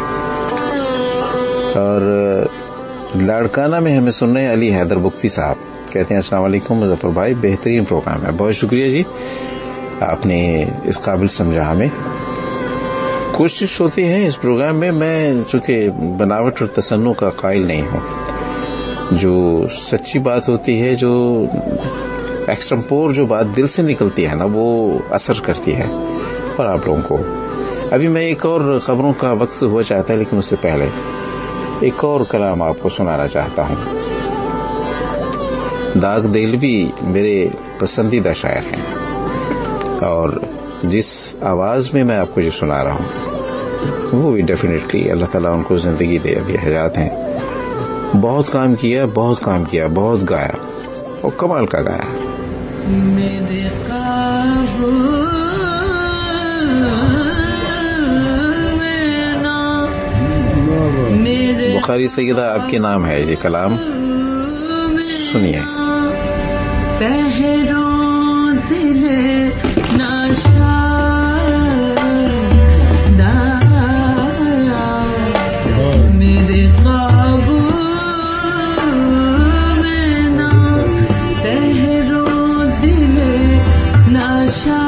اور لاڑکانہ میں ہمیں سن رہے ہیں علی حیدر بختی صاحب، کہتے ہیں السلام علیکم مظفر بھائی، بہترین پروگرام ہے. بہت شکریہ جی، آپ نے اس قابل سمجھا. ہمیں کوشش ہوتی ہے اس پروگرام میں، میں چونکہ بناوٹ اور تصنع کا قائل نہیں ہوں، جو سچی بات ہوتی ہے، جو ایکسٹمپور جو بات دل سے نکلتی ہے نا، وہ اثر کرتی ہے. اور آپ لوگوں کو ابھی میں ایک اور خبروں کا وقت ہوا چاہتا ہے، لیکن اس سے پہلے ایک اور کلام آپ کو سنانا چاہتا ہوں. داغ دہلوی میرے پسندیدہ شاعر ہیں، اور جس آواز میں میں آپ کو یہ سنا رہا ہوں وہ بھی ڈیفینیٹلی اللہ تعالیٰ ان کو زندگی دے. ابھی حیات ہیں، بہت کام کیا، بہت کام کیا، بہت گایا، اور کمال کا گایا. میرے قابو میں نا، میرے بخاری سیدہ آپ کے نام ہے یہ کلام، سنیے. پہروں دل نشا میرے قابو میں نا، پہروں دل نشا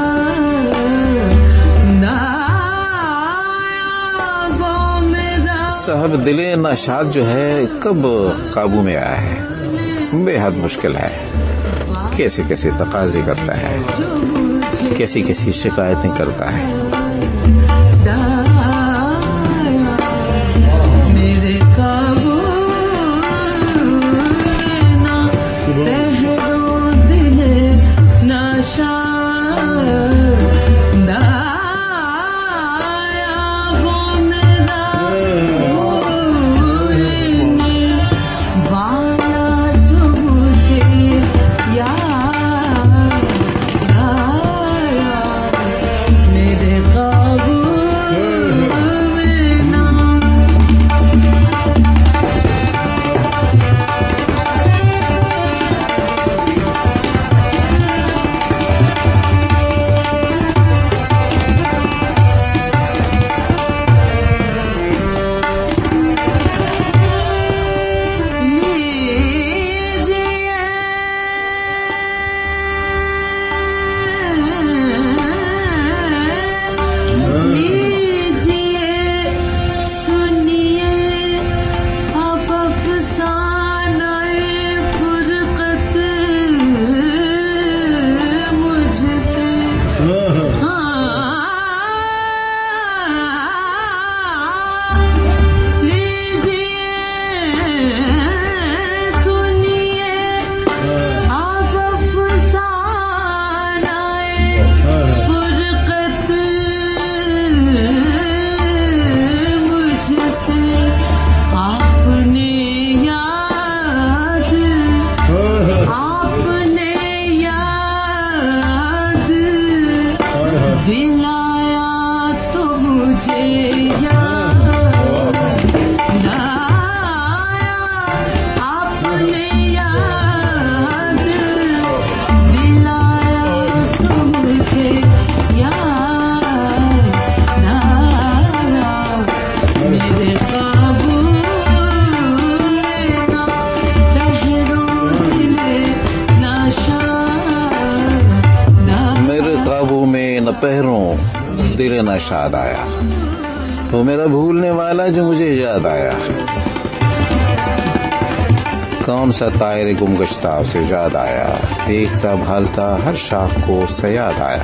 صاحب دل نشاد جو ہے کب قابو میں آیا ہے، بے حد مشکل ہے. کیسے کیسے تقاضے کرتا ہے، کیسی کیسی شکایتیں کرتا ہے. میرے قابو نا، پہروں دل نشا پہروں دل نشاد آیا، وہ میرا بھولنے والا جو مجھے یاد آیا. کون سا طائر گمگشتہ اسے یاد آیا، دیکھتا بھالتا ہر شاخ کو سیاد آیا.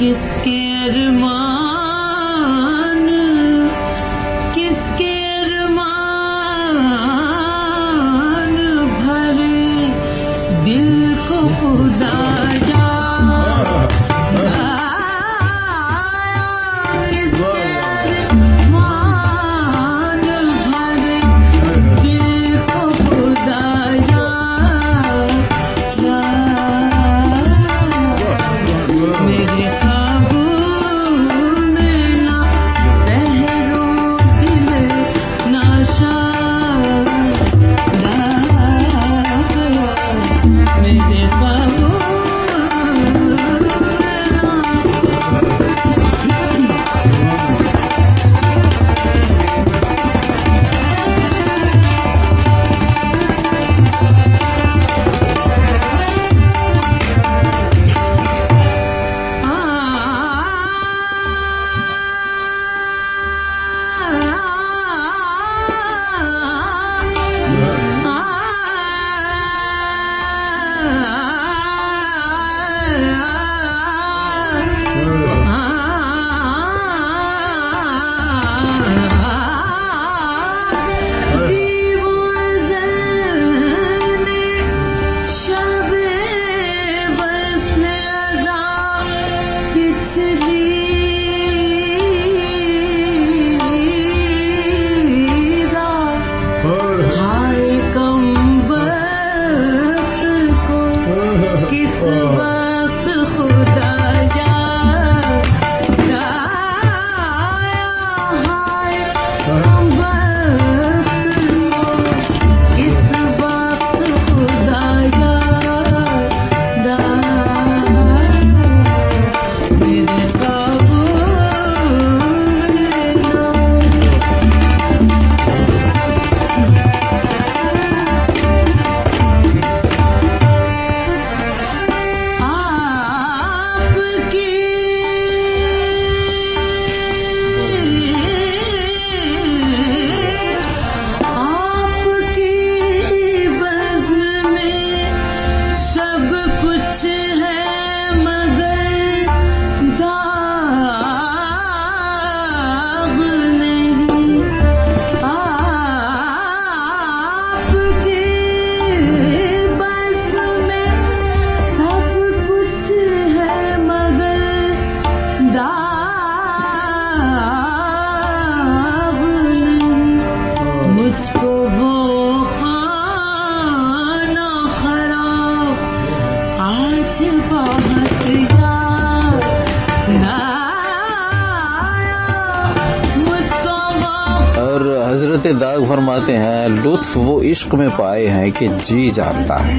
کس کے ارمان کس کے ارمان بھرے دل کو خدا جا کس کے ارمان بھرے دل کو خدا جا میرے قابو میں نہ بہرو دل ناشا میرے قابو داغ فرماتے ہیں لطف وہ عشق میں پائے ہیں کہ جی جانتا ہے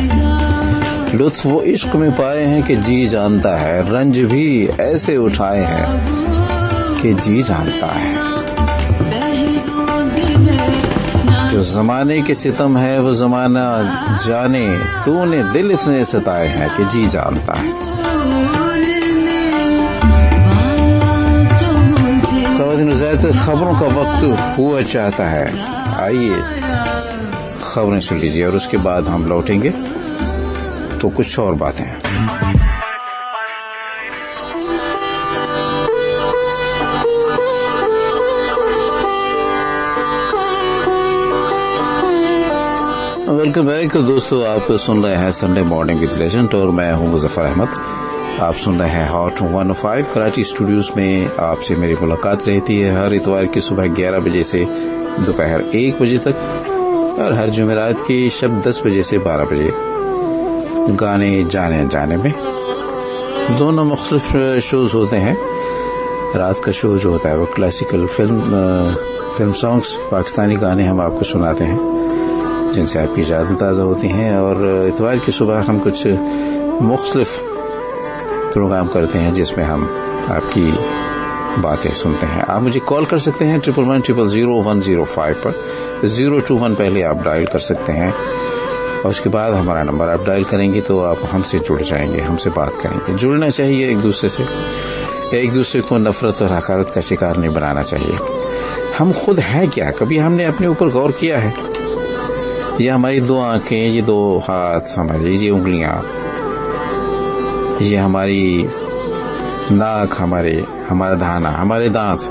لطف وہ عشق میں پائے ہیں کہ جی جانتا ہے رنج بھی ایسے اٹھائے ہیں کہ جی جانتا ہے جو زمانے کے ستم ہے وہ زمانہ جانے تو نے دل اتنے ستائے ہیں کہ جی جانتا ہے خبروں کا وقت ہوا چاہتا ہے آئیے خبریں سن لیجیے اور اس کے بعد ہم لوٹیں گے تو کچھ اور باتیں ویلکم بیک دوستو آپ سن رہے ہیں سنڈے مارننگ وتھ لیجنڈ اور میں ہوں مظفر احمد آپ سن رہے ہیں hot one O five Karachi studios میں آپ سے میری ملاقات رہتی ہے ہر اتوار کی صبح گیارہ بجے سے دوپہر ایک بجے تک اور ہر جمعرات کی شب دس بجے سے بارہ بجے گانے جانے جانے میں دونوں مختلف شوز ہوتے ہیں رات کا شو جو ہوتا ہے وہ classical film film songs Pakistani گانے ہم آپ کو سناتے ہیں جن سے آپ کی یادیں تازہ ہوتی ہیں اور اتوار کی صبح ہم کچھ مختلف پروگرام کرتے ہیں جس میں ہم آپ کی باتیں سنتے ہیں آپ مجھے کال کر سکتے ہیں triple one triple zero one zero five پر زیرو ٹو ون پہلے آپ ڈائل کر سکتے ہیں اور اس کے بعد ہمارا نمبر آپ ڈائل کریں گے تو آپ ہم سے جڑ جائیں گے ہم سے بات کریں گے جڑنا چاہیے ایک دوسرے سے ایک دوسرے کو نفرت اور حقارت کا شکار نہیں بنانا چاہیے ہم خود ہیں کیا کبھی ہم نے اپنے اوپر غور کیا ہے یہ ہماری دو آنکھیں یہ دو ہاتھ ہماری یہ انگلیاں یہ ہماری नाक हमारे, हमारा दाना, हमारे दांत,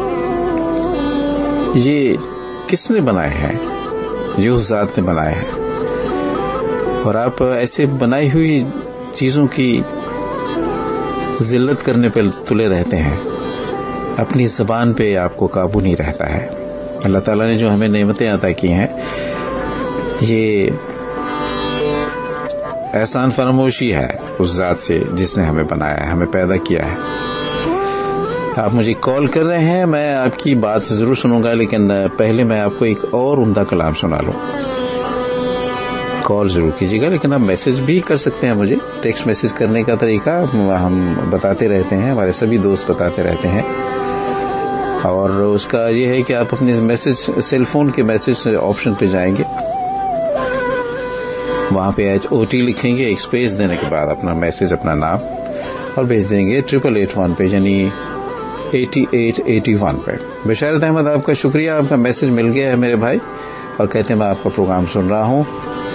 ये किसने बनाए हैं? ये उस जात ने बनाए हैं। और आप ऐसे बनाई हुई चीजों की जिल्लत करने पे तुले रहते हैं, अपनी जबान पे आपको काबू नहीं रहता है। अल्लाह ताला ने जो हमें नेमतें अता की हैं, ये एहसान फरामोशी है उस जात से जिसने हमें बनाया है, हमें पैदा किया है। आप मुझे कॉल कर रहे हैं, मैं आपकी बात जरूर सुनूंगा, लेकिन पहले मैं आपको एक और उम्दा कलाम सुना लूं। कॉल जरूर कीजिएगा, लेकिन आप मैसेज भी कर सकते हैं मुझे। टेक्स्ट मैसेज करने का तरीका हम बताते रहते हैं, हमारे सभी दोस्त बताते रहते हैं। और उसका ये है कि आप अपने मैसेज, सेल फोन के मैसेज ऑप्शन पे जाएंगे, वहां पे एच ओ टी लिखेंगे, एक स्पेस देने के बाद अपना मैसेज, अपना नाम, और भेज देंगे ट्रिपल एट वन पे, यानी एटी एट एटी वन पे। बशारत अहमद, आपका शुक्रिया, आपका मैसेज मिल गया है मेरे भाई, और कहते हैं मैं आपका प्रोग्राम सुन रहा हूँ।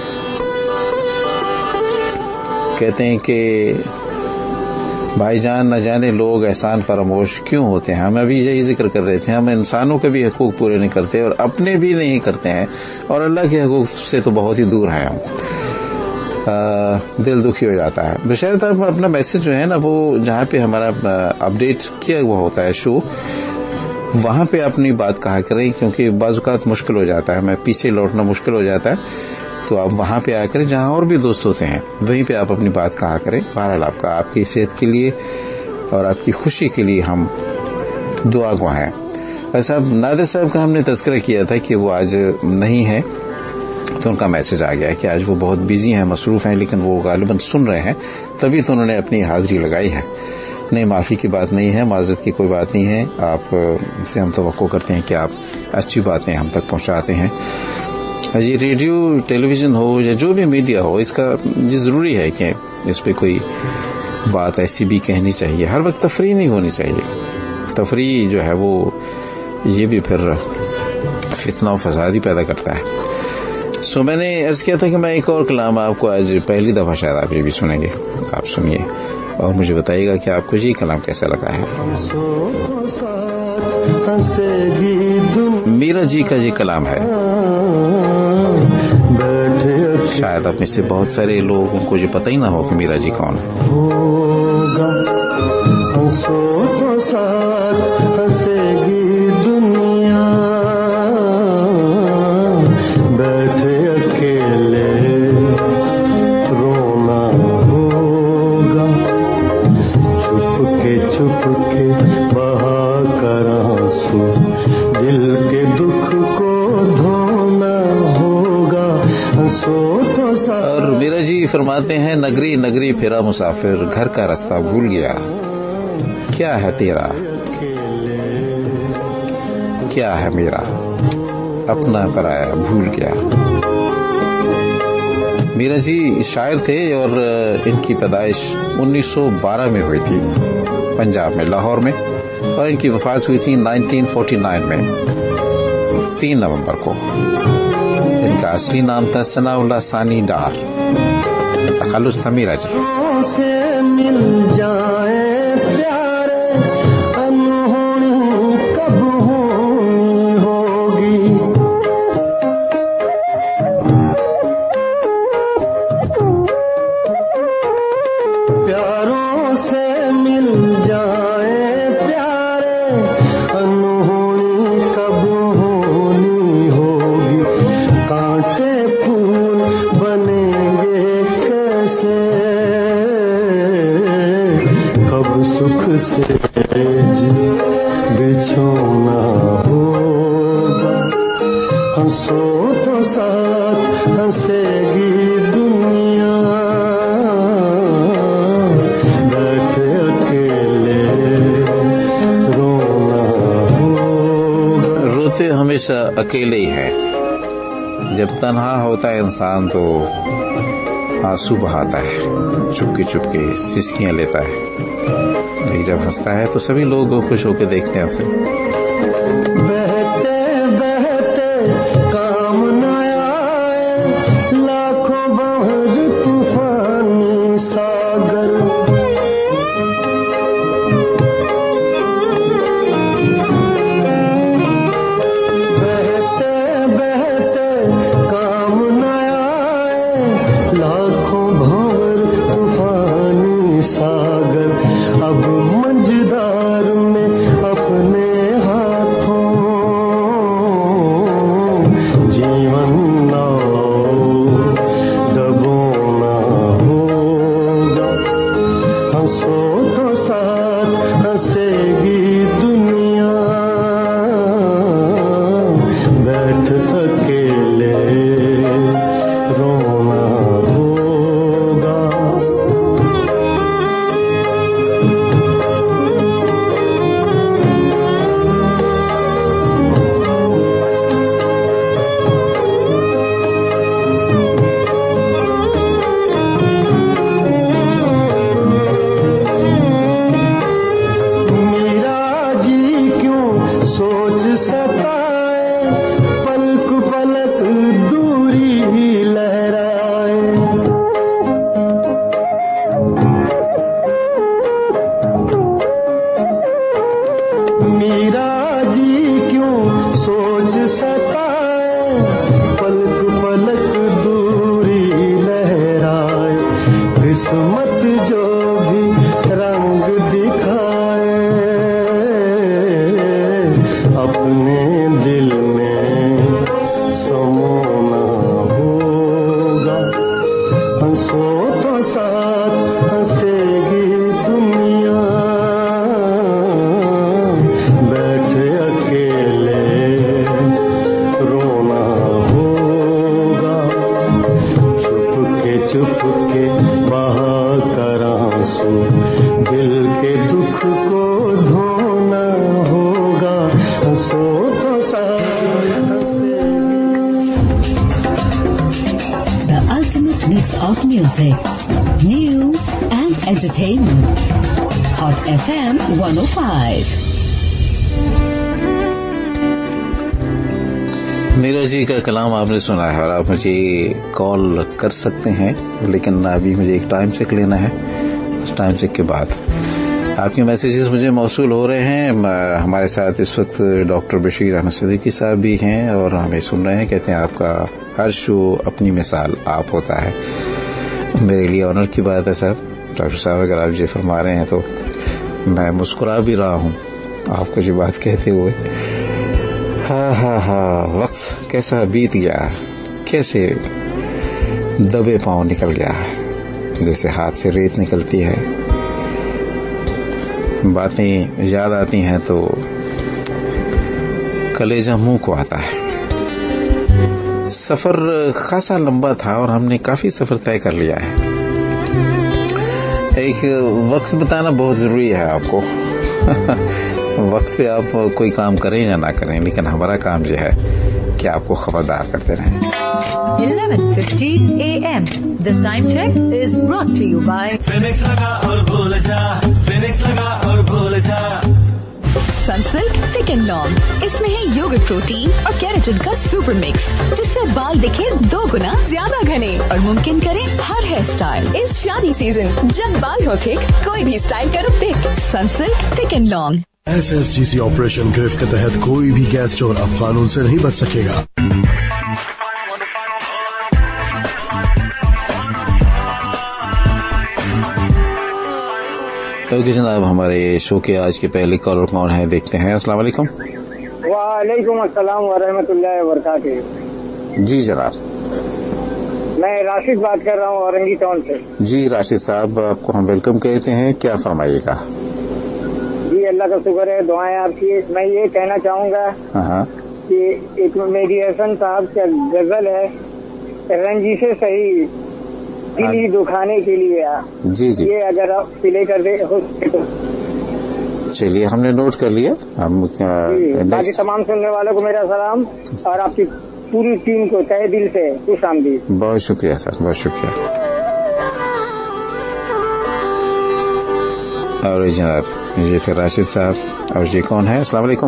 कहते हैं कि भाईजान, न जाने लोग एहसान फरामोश क्यों होते हैं। हम अभी यही जिक्र कर रहे थे, हम इंसानों के भी हकूक पूरे नहीं करते और अपने भी नहीं करते हैं, और अल्लाह के हकूक से तो बहुत ही दूर हैं हम। आ, दिल दुखी हो जाता है। बशर्ते आप अपना मैसेज जो है ना, वो जहाँ पे हमारा अपडेट किया हुआ होता है शो, वहां पे अपनी बात कहा करें, क्योंकि बाज़ मुश्किल हो जाता है, मैं पीछे लौटना मुश्किल हो जाता है। तो आप वहां पे आया करें जहां और भी दोस्त होते हैं, वहीं पे आप अपनी बात कहा करें। बहरहाल आपका, आपकी सेहत के लिए और आपकी खुशी के लिए हम दुआ गो हैं। वैसे अब नादिर साहब का हमने तज़किरा किया था कि वो आज नहीं है, तो उनका मैसेज आ गया कि आज वो बहुत बिजी हैं, मसरूफ हैं, लेकिन वो गालिबन सुन रहे हैं, तभी तो उन्होंने अपनी हाजिरी लगाई है। नहीं, माफ़ी की बात नहीं है, माजरत की कोई बात नहीं है। आप से हम तवक्को करते हैं कि आप अच्छी बातें हम तक पहुँचाते हैं। ये रेडियो, टेलीविज़न हो या जो भी मीडिया हो, इसका ये ज़रूरी है कि इस पे कोई बात ऐसी भी कहनी चाहिए। हर वक्त तफरीह नहीं होनी चाहिए। तफरीह जो है वो ये भी फिर फितना और फसाद ही पैदा करता है। सो मैंने अर्ज़ किया था कि मैं एक और कलाम आपको आज पहली दफ़ा शायद आप ये भी सुनेंगे। आप सुनिए और मुझे बताइएगा कि आपको ये कलाम कैसा लगा है। मीरा जी का ये कलाम है। शायद आप में से बहुत सारे लोगों को ये पता ही ना हो कि मीरा जी कौन है। होगा हंसो तो साथ हंसेगी दुनिया, बैठे अकेले रोना होगा, छुप के छुप के बहा कर आंसू, दिल के दुख को धोना होगा, हंसो तो साथ। और मीरा जी फरमाते हैं, नगरी नगरी फिरा मुसाफिर, घर का रास्ता भूल गया, क्या है तेरा क्या है मेरा, अपना पराया भूल गया। मीरा जी शायर थे और इनकी पैदाइश उन्नीस सौ बारह में हुई थी पंजाब में, लाहौर में, और इनकी वफात हुई थी उन्नीस सौ उनचास में तीन नवंबर को। इनका असली नाम था सनाउल्लाह सानी डार। तखल्लुस था मीरा जी। से मिल जाए प्यारे, अनहोनी कब होनी होगी, प्यारों से मिल जाए प्यारे, अनहोनी कब होनी होगी, कांटे फूल बनेंगे कैसे, कब सुख से बिछोना होगा, हंसो तो साथ हंसेगी दुनिया, बैठे अकेले रोना होगा। रोते हमेशा अकेले ही है। जब तन्हा होता है इंसान तो आंसू बहाता है, चुपके चुपके सिसकियां लेता है, लेकिन जब हंसता है तो सभी लोग खुश होकर देखते हैं उसे। बहते बहते काम न आए, लाखों बहर तूफानी सागर, सताए, पलक पलक दूरी लहराए। मीरा जी क्यों सोच सताए, पलक पलक दूरी लहराए। किस्मत जो भी रंग दिखाए, अपने दिल में समोना होगा। हंसो तो साथ हंसेगी दुनिया, बैठे अकेले रोना होगा। चुपके चुपके बहा कर आंसू, दिल के दुख को धोना होगा। हंसो तो साथ The ultimate mix of music, news and entertainment. Hot F M one oh five. Meera ji का कलाम आपने सुना है और आप मुझे कॉल कर सकते हैं, लेकिन अभी मुझे एक टाइम चेक लेना है। उस टाइम चेक के बाद आपके मैसेजेस मुझे मौसूल हो रहे हैं। हमारे साथ इस वक्त डॉक्टर बशीर अहमद सिद्दीकी साहब भी हैं और हमें सुन रहे हैं। कहते हैं आपका हर शो अपनी मिसाल आप होता है। मेरे लिए ऑनर की बात है साहब। डॉक्टर साहब अगर आप ये फरमा रहे हैं तो मैं मुस्कुरा भी रहा हूँ आपको ये बात कहते हुए। हाँ हाँ हाँ, वक्त कैसा बीत गया, कैसे दबे पांव निकल गया, जैसे हाथ से रेत निकलती है। बातें याद आती हैं तो कलेजा मुंह को आता है। सफर खासा लंबा था और हमने काफी सफर तय कर लिया है। एक वक्त बताना बहुत जरूरी है आपको। वक्त पे आप कोई काम करें या ना करें, लेकिन हमारा काम यह है कि आपको खबरदार करते रहें। eleven fifteen a m This time check is brought to you by Phoenix लगा और भूल जा, फिनिक्स लगा और भूल जा। Sunsilk thick and long. इसमें है योगर्ट प्रोटीन और केराटिन का सुपर मिक्स, जिससे बाल दिखे दो गुना ज्यादा घने और मुमकिन करें हर हेयर स्टाइल। इस शादी सीजन जब बाल हो थिक, कोई भी स्टाइल करो thick. Sunsilk thick and long. S S G C operation गिरफ्त के तहत कोई भी गैस चोर अब कानून से नहीं बच सकेगा। ओके जनाब, हमारे शो के आज के पहले कॉलर कौन है देखते हैं। अस्सलाम वालेकुम। वालेकुम अस्सलाम व रहमतुल्लाहि व बरकातुहू। जी जनाब, मैं राशिद बात कर रहा हूँ औरंगी टाउन से। जी राशिद साहब, आपको हम वेलकम कहते हैं, क्या फरमाइएगा। जी अल्लाह का शुक्र है, दुआएं आपकी। मैं ये कहना चाहूँगा कि एक मेरी हसन साहब का गजल है, रंजिशे सही दिल ही दुखाने के लिए। जी जी, ये अगर आप प्ले कर दे तो चलिए, हमने नोट कर लिया। हम बाकी तमाम सुनने वालों को मेरा सलाम और आपकी पूरी टीम को तहे दिल से खुश आमदीद। बहुत शुक्रिया सर, बहुत शुक्रिया। और जनाब ये थे राशिद साहब। और ये कौन है। अस्सलाम वालेकुम।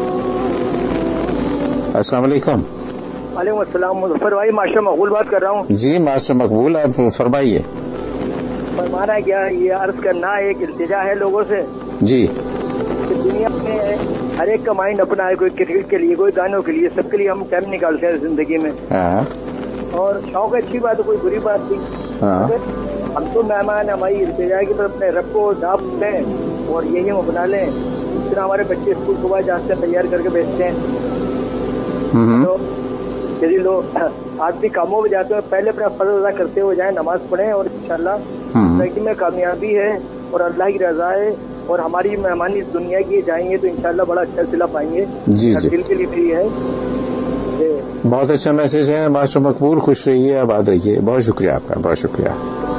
अस्सलाम वालेकुम। वालेकुम अस्सलाम। मुजफ्फर भाई, मास्टर मकबूल बात कर रहा हूँ। जी मास्टर मकबूल, आप फरमाइए। फरमाना क्या, ये अर्ज करना एक इल्तिजा है लोगों से जी कि दुनिया में हर एक का माइंड अपना है। कोई क्रिकेट के लिए, कोई गानों के लिए, सबके लिए हम टाइम निकालते हैं जिंदगी में। हाँ। और शौक अच्छी बात है, कोई बुरी बात नहीं। हाँ। हम तो मेहमान, हमारी इल्तिजा है कि अपने रब को ढाप लें और यही हम अपना लें। इस तरह हमारे बच्चे स्कूल सुबह जहाँ से तैयार करके भेजते हैं। तो यदि लोग आदमी कामों में जाते हैं, पहले अपना फर्ज अदा करते हुए जाए, नमाज पढ़ें और इंशाल्लाह जिंदगी में कामयाबी है और अल्लाह की रजा है और हमारी मेहमानी इस दुनिया की जाएंगे तो इंशाल्लाह बड़ा अच्छा सिला पाएंगे। जी जी, दिल के लिए भी है। बहुत अच्छा मैसेज है मास्टर मकबूल, खुश रहिए, आबाद रहिए। बहुत शुक्रिया आपका, बहुत शुक्रिया।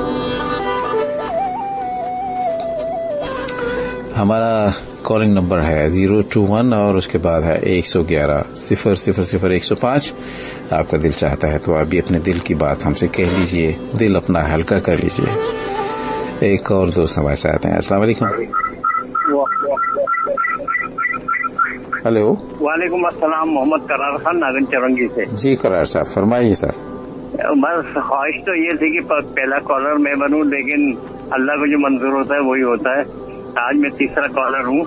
हमारा कॉलिंग नंबर है जीरो टू वन और उसके बाद है एक सौ ग्यारह सिफर सिफर सिफर एक सौ पाँच। आपका दिल चाहता है तो आप भी अपने दिल की बात हमसे कह लीजिए, दिल अपना हल्का कर लीजिए। एक और दोस्त हमारे साथ हैं। अस्सलाम वालेकुम। हेलो, वालेकुम अस्सलाम, मोहम्मद करार खान नागन चरंगी से। जी करार साहब फरमाइए सर। बस ख्वाहिश तो ये थी कि पहला कॉलर मैं बनूं, लेकिन अल्लाह को जो मंजूर होता है वही होता है। आज मैं तीसरा कॉलर हूँ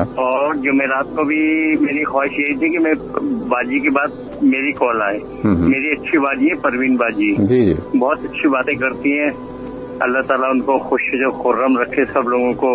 और जुमेरात को भी मेरी ख्वाहिश यही थी कि मैं बाजी के बाद मेरी कॉल आए। मेरी अच्छी बाजी है परवीन बाजी, जी जी, बहुत अच्छी बातें करती हैं। अल्लाह ताला उनको खुश जो खुर्रम रखे सब लोगों को।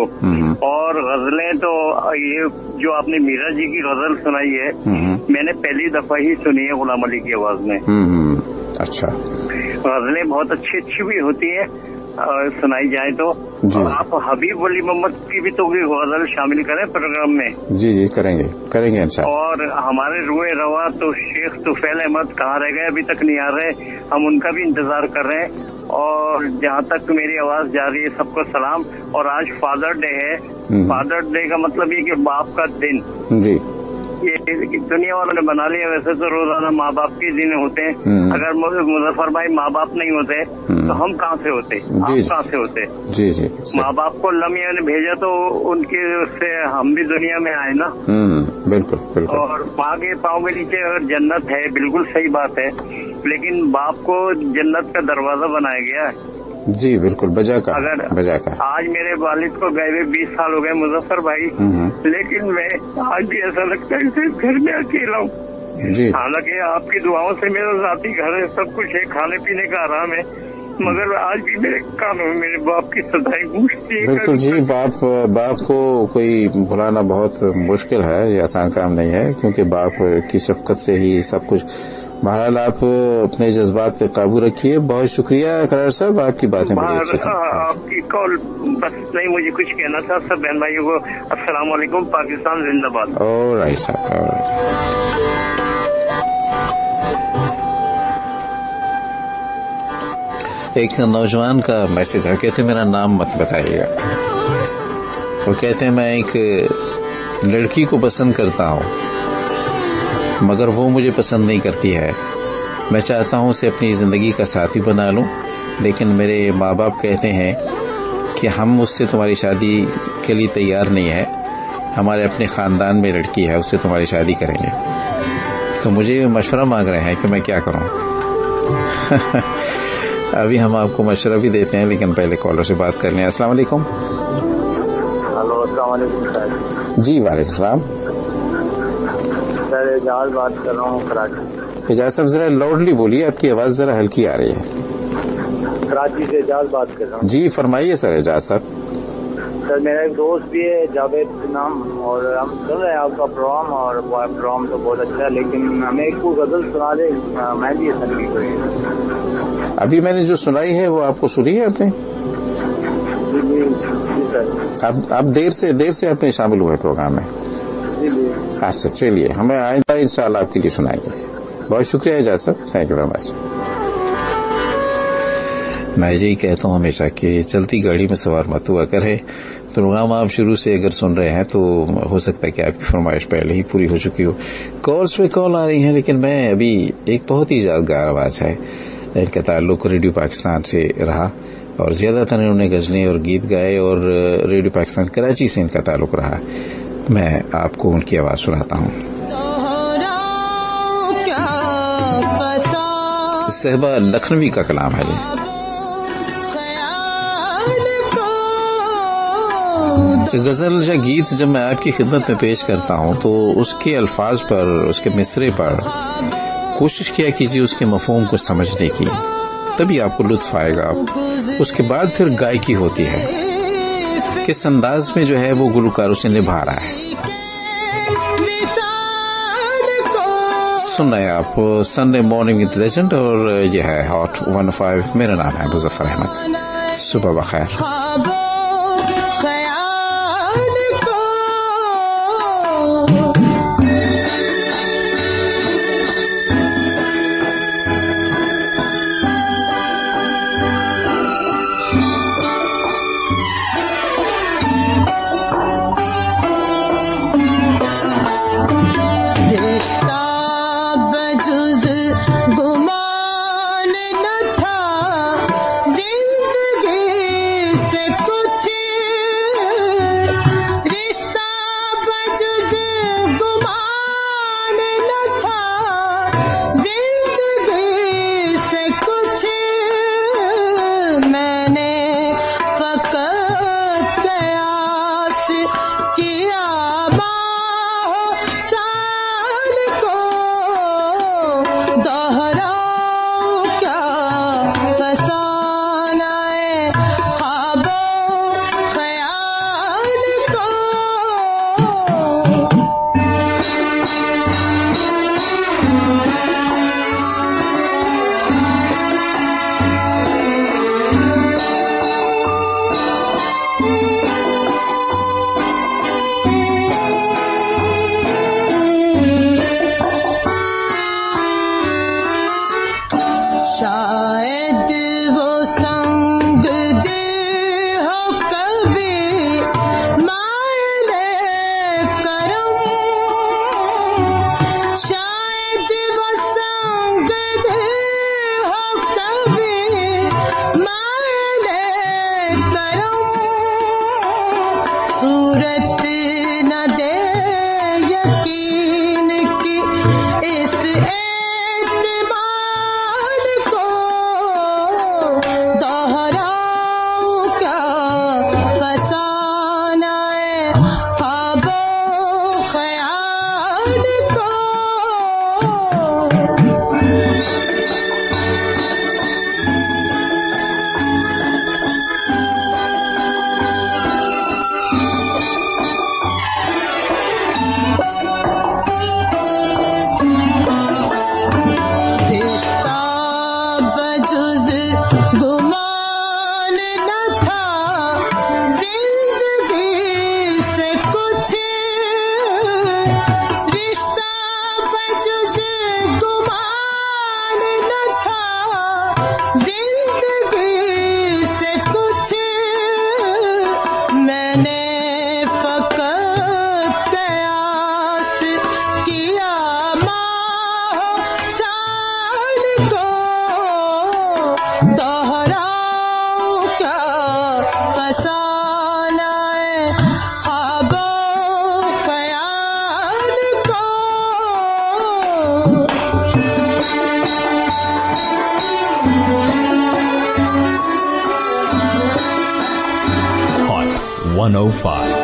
और गजलें तो ये जो आपने मीरा जी की गजल सुनाई है मैंने पहली दफा ही सुनी है गुलाम अली की आवाज में। अच्छा, गजलें बहुत अच्छी अच्छी भी होती है सुनाई जाए तो। आप हबीब अली मोहम्मद की भी तो गजल शामिल करें प्रोग्राम में। जी जी करेंगे करेंगे इंशाल्लाह। और हमारे रुए रवा तो शेख तुफैल अहमद कहाँ रह गए, अभी तक नहीं आ रहे, हम उनका भी इंतजार कर रहे हैं। और जहाँ तक मेरी आवाज जा रही है सबको सलाम। और आज फादर डे है, फादर डे का मतलब ये कि बाप का दिन। जी, ये दुनिया वालों ने बना लिया, वैसे तो रोजाना माँ बाप के दिन होते हैं। अगर मुजफ्फर भाई माँ बाप नहीं होते तो हम कहाँ से होते, आप कहाँ से होते। जी जी, माँ बाप को अल्लाह मियां ने भेजा तो उनके उससे हम भी दुनिया में आए ना। बिल्कुल बिल्कुल। और माँ के पाँव के नीचे अगर जन्नत है, बिल्कुल सही बात है, लेकिन बाप को जन्नत का दरवाजा बनाया गया है। जी बिल्कुल, बजा का अगर बजा का। आज मेरे वालिद को गए हुए बीस साल हो गए मुजफ्फर भाई, लेकिन मैं आज भी ऐसा लगता है जैसे घर में अकेला हूँ। हालांकि आपकी दुआओं से मेरा जाती घर है, सब कुछ है, खाने पीने का आराम है, मगर आज भी मेरे कानों में मेरे बाप की सदाई गूंजती है। बिल्कुल जी, बाप बाप को कोई भुलाना बहुत मुश्किल है, ये आसान काम नहीं है, क्योंकि बाप की शफकत से ही सब कुछ। बहरहाल आप अपने जज्बात पे काबू रखिए। बहुत शुक्रिया करार साहब, आपकी बातें बड़ी अच्छी थी। आपकी कॉल बस नहीं, मुझे कुछ कहना था सब बहन भाइयों को। अस्सलाम वालेकुम, पाकिस्तान जिंदाबाद। ऑलराइट साहब, ऑलराइट। एक नौजवान का मैसेज है, कहते मेरा नाम मत बताइएगा। वो कहते हैं मैं एक लड़की को पसंद करता हूँ मगर वो मुझे पसंद नहीं करती है। मैं चाहता हूँ उसे अपनी ज़िंदगी का साथी बना लूँ, लेकिन मेरे माँ बाप कहते हैं कि हम उससे तुम्हारी शादी के लिए तैयार नहीं है, हमारे अपने ख़ानदान में लड़की है, उससे तुम्हारी शादी करेंगे। तो मुझे मशवरा मांग रहे हैं कि मैं क्या करूँ। अभी हम आपको मशवरा भी देते हैं, लेकिन पहले कॉलर से बात कर लें। अस्सलाम वालेकुम। हेलो, अस्सलाम वालेकुम सर। जी वालेकुम सलाम। सर एजाज बात कर रहा हूँ कराची। एजाज साहब जरा लाउडली बोलिए, आपकी आवाज़ जरा हल्की आ रही है। कराची से एजाज बात कर रहा हूँ। जी फरमाइए सर एजाज साहब। सर मेरा एक दोस्त भी है जावेद नाम, और हम सुन रहे हैं आपका प्रोग्राम, और प्रोग्राम तो बहुत अच्छा है, लेकिन हमें एक को गजल सुना दे, मैं भी ऐसा नहीं करेंगे। अभी मैंने जो सुनाई है वो आपको सुनी है आपने? जी जी जी सर। आप आप देर से देर से अपने शामिल हुए प्रोग्राम में? जी जी। अच्छा चलिए, हमें आइंदा इंशाल्लाह आपके लिए सुनाएंगे। बहुत शुक्रिया एजाज साहब, थैंक यू वेरी मच। मैं यही कहता हूँ हमेशा कि चलती गाड़ी में सवार मत हुआ करे। प्रोग्राम आप शुरू से अगर सुन रहे हैं तो हो सकता है कि आपकी फरमाइश पहले ही पूरी हो चुकी हो। कॉल्स पे कॉल आ रही हैं, लेकिन मैं अभी एक बहुत ही यादगार आवाज है, इनका ताल्लुक रेडियो पाकिस्तान से रहा और ज्यादातर इन्होंने गजलें और गीत गाए और रेडियो पाकिस्तान कराची से इनका ताल्लुक रहा। मैं आपको उनकी आवाज सुनाता हूँ। सहबा लखनवी का कलाम है जी। गजल या गीत जब मैं आपकी खिदमत में पेश करता हूँ तो उसके अल्फाज पर, उसके मिसरे पर कोशिश किया कीजिए उसके मफहूम को समझने की, तभी आपको लुत्फ आएगा। उसके बाद फिर गायकी होती है, किस अंदाज में जो है वो गुलकार उसे निभा रहा है। सुन रहे आप संडे मॉर्निंग विद लेजेंड और ये है हॉट वन फाइव। मेरा नाम है मुजफ्फर अहमद। सुबह बखैर। से यकीन की इस एतमाद को दोहराऊं क्या फसाना है ख्वाबो ख्याल को। रिश्ता बजुज़ गुमान न था जिंदगी से कुछ, रिश्ता बजुज़ गुमान न था जिंदगी से कुछ, मैंने फकत कयास किया माह साल को दोहराऊं क्या फसाना है ख्वाबो ख्याल को। Hot one oh five.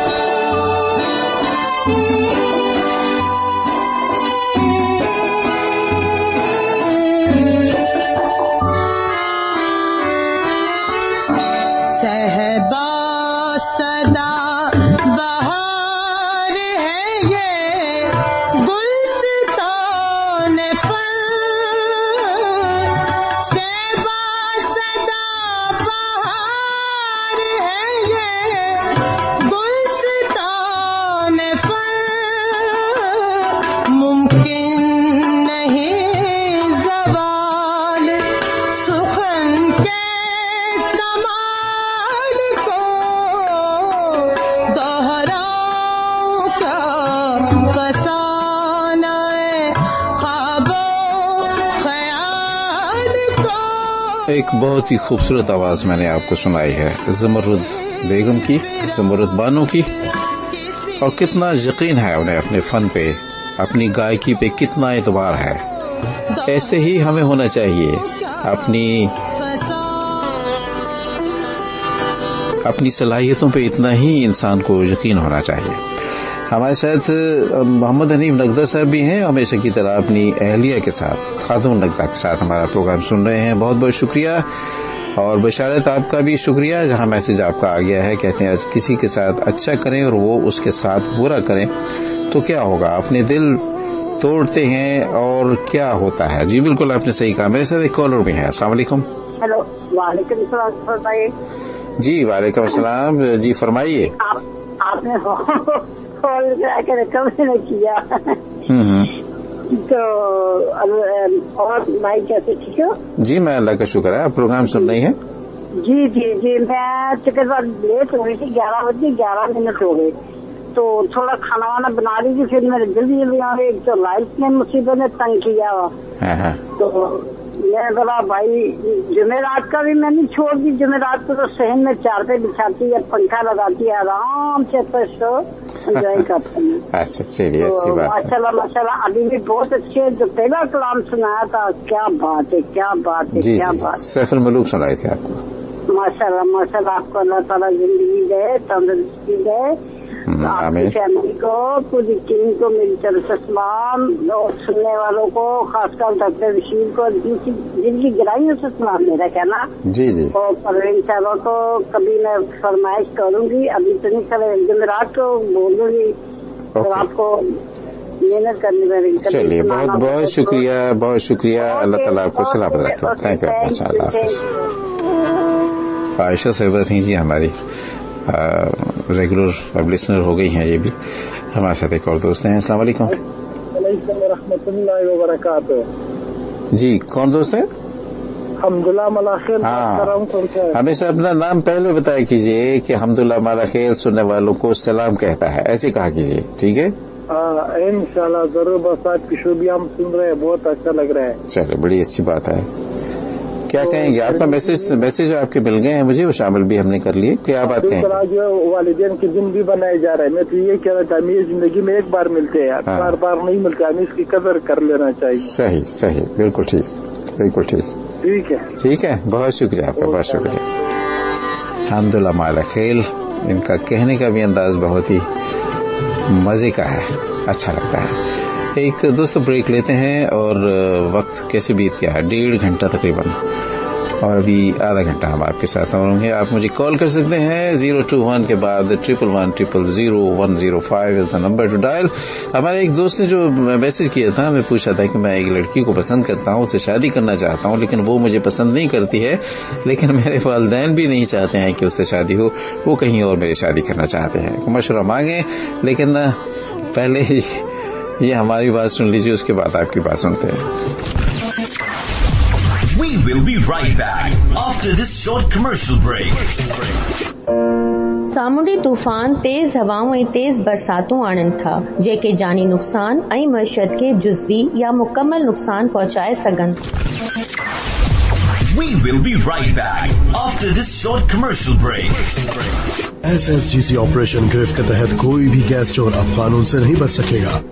सहबा सदा बहार है ये गुलस्तान फल, सहबा सदा बहार है ये गुलस्तान फल, मुमकिन नहीं ज़वाल सुखन के कमाल को दोहराऊं क्या फसाना है ख्वाबो ख्याल को। एक बहुत ही खूबसूरत आवाज मैंने आपको सुनाई है ज़मरुद बेगम की, ज़मरुद बानो की, और कितना यकीन है उन्हें अपने फन पे, अपनी गायकी पे कितना एतबार है। ऐसे ही हमें होना चाहिए, अपनी अपनी सलाहियतों पे इतना ही इंसान को यकीन होना चाहिए। हमारे साथ मोहम्मद हनीफ नगदा साहब भी हैं, हमेशा की तरह अपनी अहलिया के साथ, खातून नगदा के साथ हमारा प्रोग्राम सुन रहे हैं। बहुत बहुत शुक्रिया। और बशारत आपका भी शुक्रिया, जहां मैसेज आपका आ गया है, कहते हैं किसी के साथ अच्छा करें और वो उसके साथ बुरा करें तो क्या होगा, अपने दिल तोड़ते हैं और क्या होता है। जी बिल्कुल आपने सही कहा। मेरे साथ एक कॉलर भी है। अस्सलाम वालेकुम। हेलो, वालेकुम सलाम। बताइए। जी वालेकुम अस्सलाम। जी फरमाइए। आप आपने कॉल करके कभी नहीं किया तो और भाई कैसे, ठीक हो? जी मैं अल्लाह का शुक्र है। आप प्रोग्राम सुन रही हैं? जी जी जी मैं चिकन बार लेट हो गई थी, ग्यारह बजे ग्यारह मिनट हो गए, तो थोड़ा खाना वाना बना रही थी, फिर मेरे जल्दी जल्दी आ गई, तो लाइफ ने मुसीबत ने तंग किया हुआ, तो मैं बोला भाई जुमेरात का भी मैंने छोड़ दी। जुमेरात को तो सहन में चार पे बिछाती है, पंखा लगाती है, आराम से शो एंजॉय करती है। अच्छा चलिए, अच्छी बात। माशाल्लाह माशाल्लाह, अभी भी बहुत अच्छे। जो पहला कलाम सुनाया था, क्या बात है, क्या बात है, क्या बात। सैफुल मलूक सुनाए थे आपको। माशाल्लाह माशाल्लाह, आपको अल्लाह ताला जिंदगी दे, तंदुरुस्ती दे, आपकी फैमिली को, पूरी टीम को, मेरी तरफ से सलाम, और सुनने वालों को, खासकर डॉक्टर बशीर को, जिनकी गिराइयों से सलाम मेरा कहना। जी जी। और परवीन साहबा को कभी मैं फरमाइश करूंगी, अभी तो नहीं करे, जुमेरात को बोलूंगी, तो आपको मेहनत करनी पड़ेगी। चलिए बहुत बहुत शुक्रिया, बहुत शुक्रिया। अल्लाह ताला आपको सलामत रखे। Thank you very much. अल्लाह हाफिज़। आयशा साहिबा थी जी हमारी, रेगुलर अब लिसनर हो गई हैं ये भी। हमारे साथ एक और दोस्त हैं। अस्सलाम वालेकुम। रहमतुल्लाहि व बरकातुहू। जी कौन दोस्त है? हमदुल्ला मलाखेल। हाँ, हमेशा अपना नाम पहले बताया कीजिए कि हमदुल्ला मलाखेल सुनने वालों को सलाम कहता है, ऐसे कहा कीजिए, ठीक है? इंशाल्लाह जरूर। बस आपकी शो भी हम सुन रहे हैं, बहुत अच्छा लग रहा है। चलो बड़ी अच्छी बात है। کیا کہیں گے؟ آپ کا میسج میسج آپ کے مل گئے ہیں مجھے، وہ شامل بھی ہم نے کر لیے. کیا بات کہیں گے؟ والدین کے دن بھی بنائے جا رہے ہیں. میں تو یہ کہہ رہا تھا ہمیں زندگی میں ایک بار ملتے ہیں، بار بار نہیں ملتے، ہمیں اس کی قدر کر لینا چاہیے. صحیح صحیح، بالکل ٹھیک، بالکل ٹھیک. ٹھیک ہے ٹھیک ہے، بہت شکریہ آپ کا، بہت شکریہ. الحمدللہ مالا خیل، ان کا کہنے کا بھی انداز بہت ہی مزے کا ہے، اچھا لگتا ہے. ایک دوست بریک لیتے ہیں، اور وقت کیسے بیت گیا ہے؟ ڈیڑھ گھنٹہ تقریباً، اور ابھی آدھا گھنٹہ ہم آپ کے ساتھ ہوں گے. آپ مجھے کال کر سکتے ہیں زیرو ٹو ون کے بعد triple one triple zero one zero five is the number to dial. ہمارے ایک دوست نے جو میسج کیا تھا، میں پوچھا تھا کہ میں ایک لڑکی کو پسند کرتا ہوں، اسے شادی کرنا چاہتا ہوں، لیکن وہ مجھے پسند نہیں کرتی ہے، لیکن میرے والدین بھی نہیں چاہتے ہیں کہ اس سے شادی ہو، وہ کہیں اور میری شادی کرنا چاہتے ہیں. مشورہ مانگیں، لیکن پہلے یہ ہماری بات سن لیجیے، اس کے بعد آپ کی بات سنتے ہیں. We will be right back after this short commercial break. سامونڈی طوفان تیز ہواؤں ऐं तेज़ बरसातूं आणनि था जेके जानी नुक़सान ऐं मईशत खे जुज़वी या मुकमल नुक़सान पहुचाए सघनि. We will be right back after this short commercial break. S S G C operation گرفت کے تحت کوئی بھی گیس چور اب قانون سے نہیں بچ سکے گا.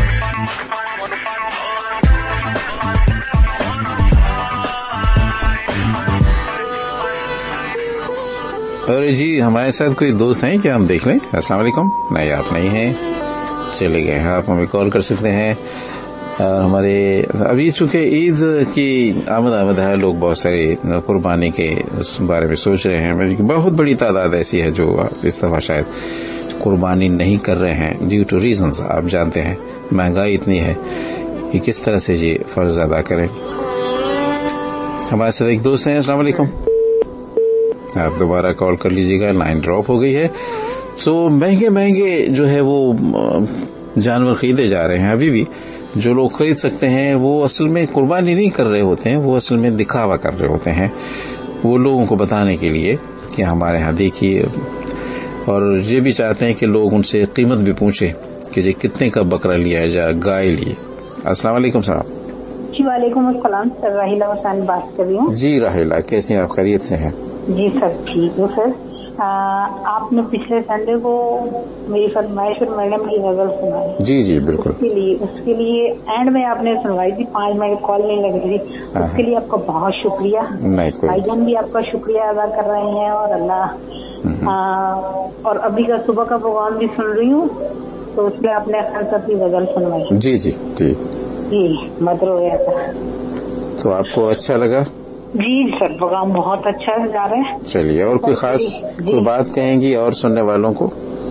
اور جی ہمارے ساتھ کوئی دوست ہیں کیا؟ ہم دیکھ لیں. السلام علیکم. نہیں، آپ نہیں ہیں، چلے گئے ہیں. آپ ہمیں کال کر سکتے ہیں. اور ہمارے ابھی چونکہ عید کی آمد آمد ہے، لوگ بہت سارے قربانی کے اس بارے میں سوچ رہے ہیں. بہت بڑی تعداد ایسی ہے جو اس دفعہ شاید قربانی نہیں کر رہے ہیں ڈیو ٹو ریزنز. آپ جانتے ہیں مہنگائی اتنی ہے کہ کس طرح سے یہ فرض ادا کریں. ہمارے ساتھ ایک دوست ہیں. السلام علیکم. آپ دوبارہ کال کر لیجیے گا، لائن ڈراپ ہو گئی ہے. تو مہنگے مہنگے جو ہے وہ جانور خریدے جا رہے ہیں. ابھی بھی جو لوگ خرید سکتے ہیں وہ اصل میں قربانی نہیں کر رہے ہوتے ہیں، وہ اصل میں دکھاوا کر رہے ہوتے ہیں، وہ لوگوں کو بتانے کے لیے کہ ہمارے ہاں دیکھیے. اور یہ بھی چاہتے ہیں کہ لوگ ان سے قیمت بھی پوچھیں کہ یہ کتنے کا بکرا لیا ہے یا گائے لیے. السلام علیکم. سلام جی. وعلیکم السلام سر، راہیلہ حسین بات کر رہی ہوں. جی راہیلہ، کیسے ہیں آپ؟ خیریت سے ہیں؟ جی سر ٹھیک ہوں سر. آپ نے پچھلے سنڈے کو میری فرمائش اور میڈم کی غزل سنائی. جی جی بالکل. اس کے لیے اس کے لیے اینڈ میں آپ نے سنوائی تھی، پانچ منٹ کال نہیں لگ رہی تھی، اس کے لیے آپ کا بہت شکریہ. بھائی جان بھی آپ کا شکریہ ادا کر رہے ہیں، اور اللہ اور ابھی کا صبح کا پروگرام بھی سن رہی ہوں، تو اس میں آپ نے خلقت کی غزل سنوائی. جی جی جی جی مدر ہو گیا تھا. تو آپ کو اچھا لگا؟ جی سر پروگرام بہت اچھا جا رہا ہے. چلیے، اور کوئی خاص کوئی بات کہیں گی اور سننے والوں کو؟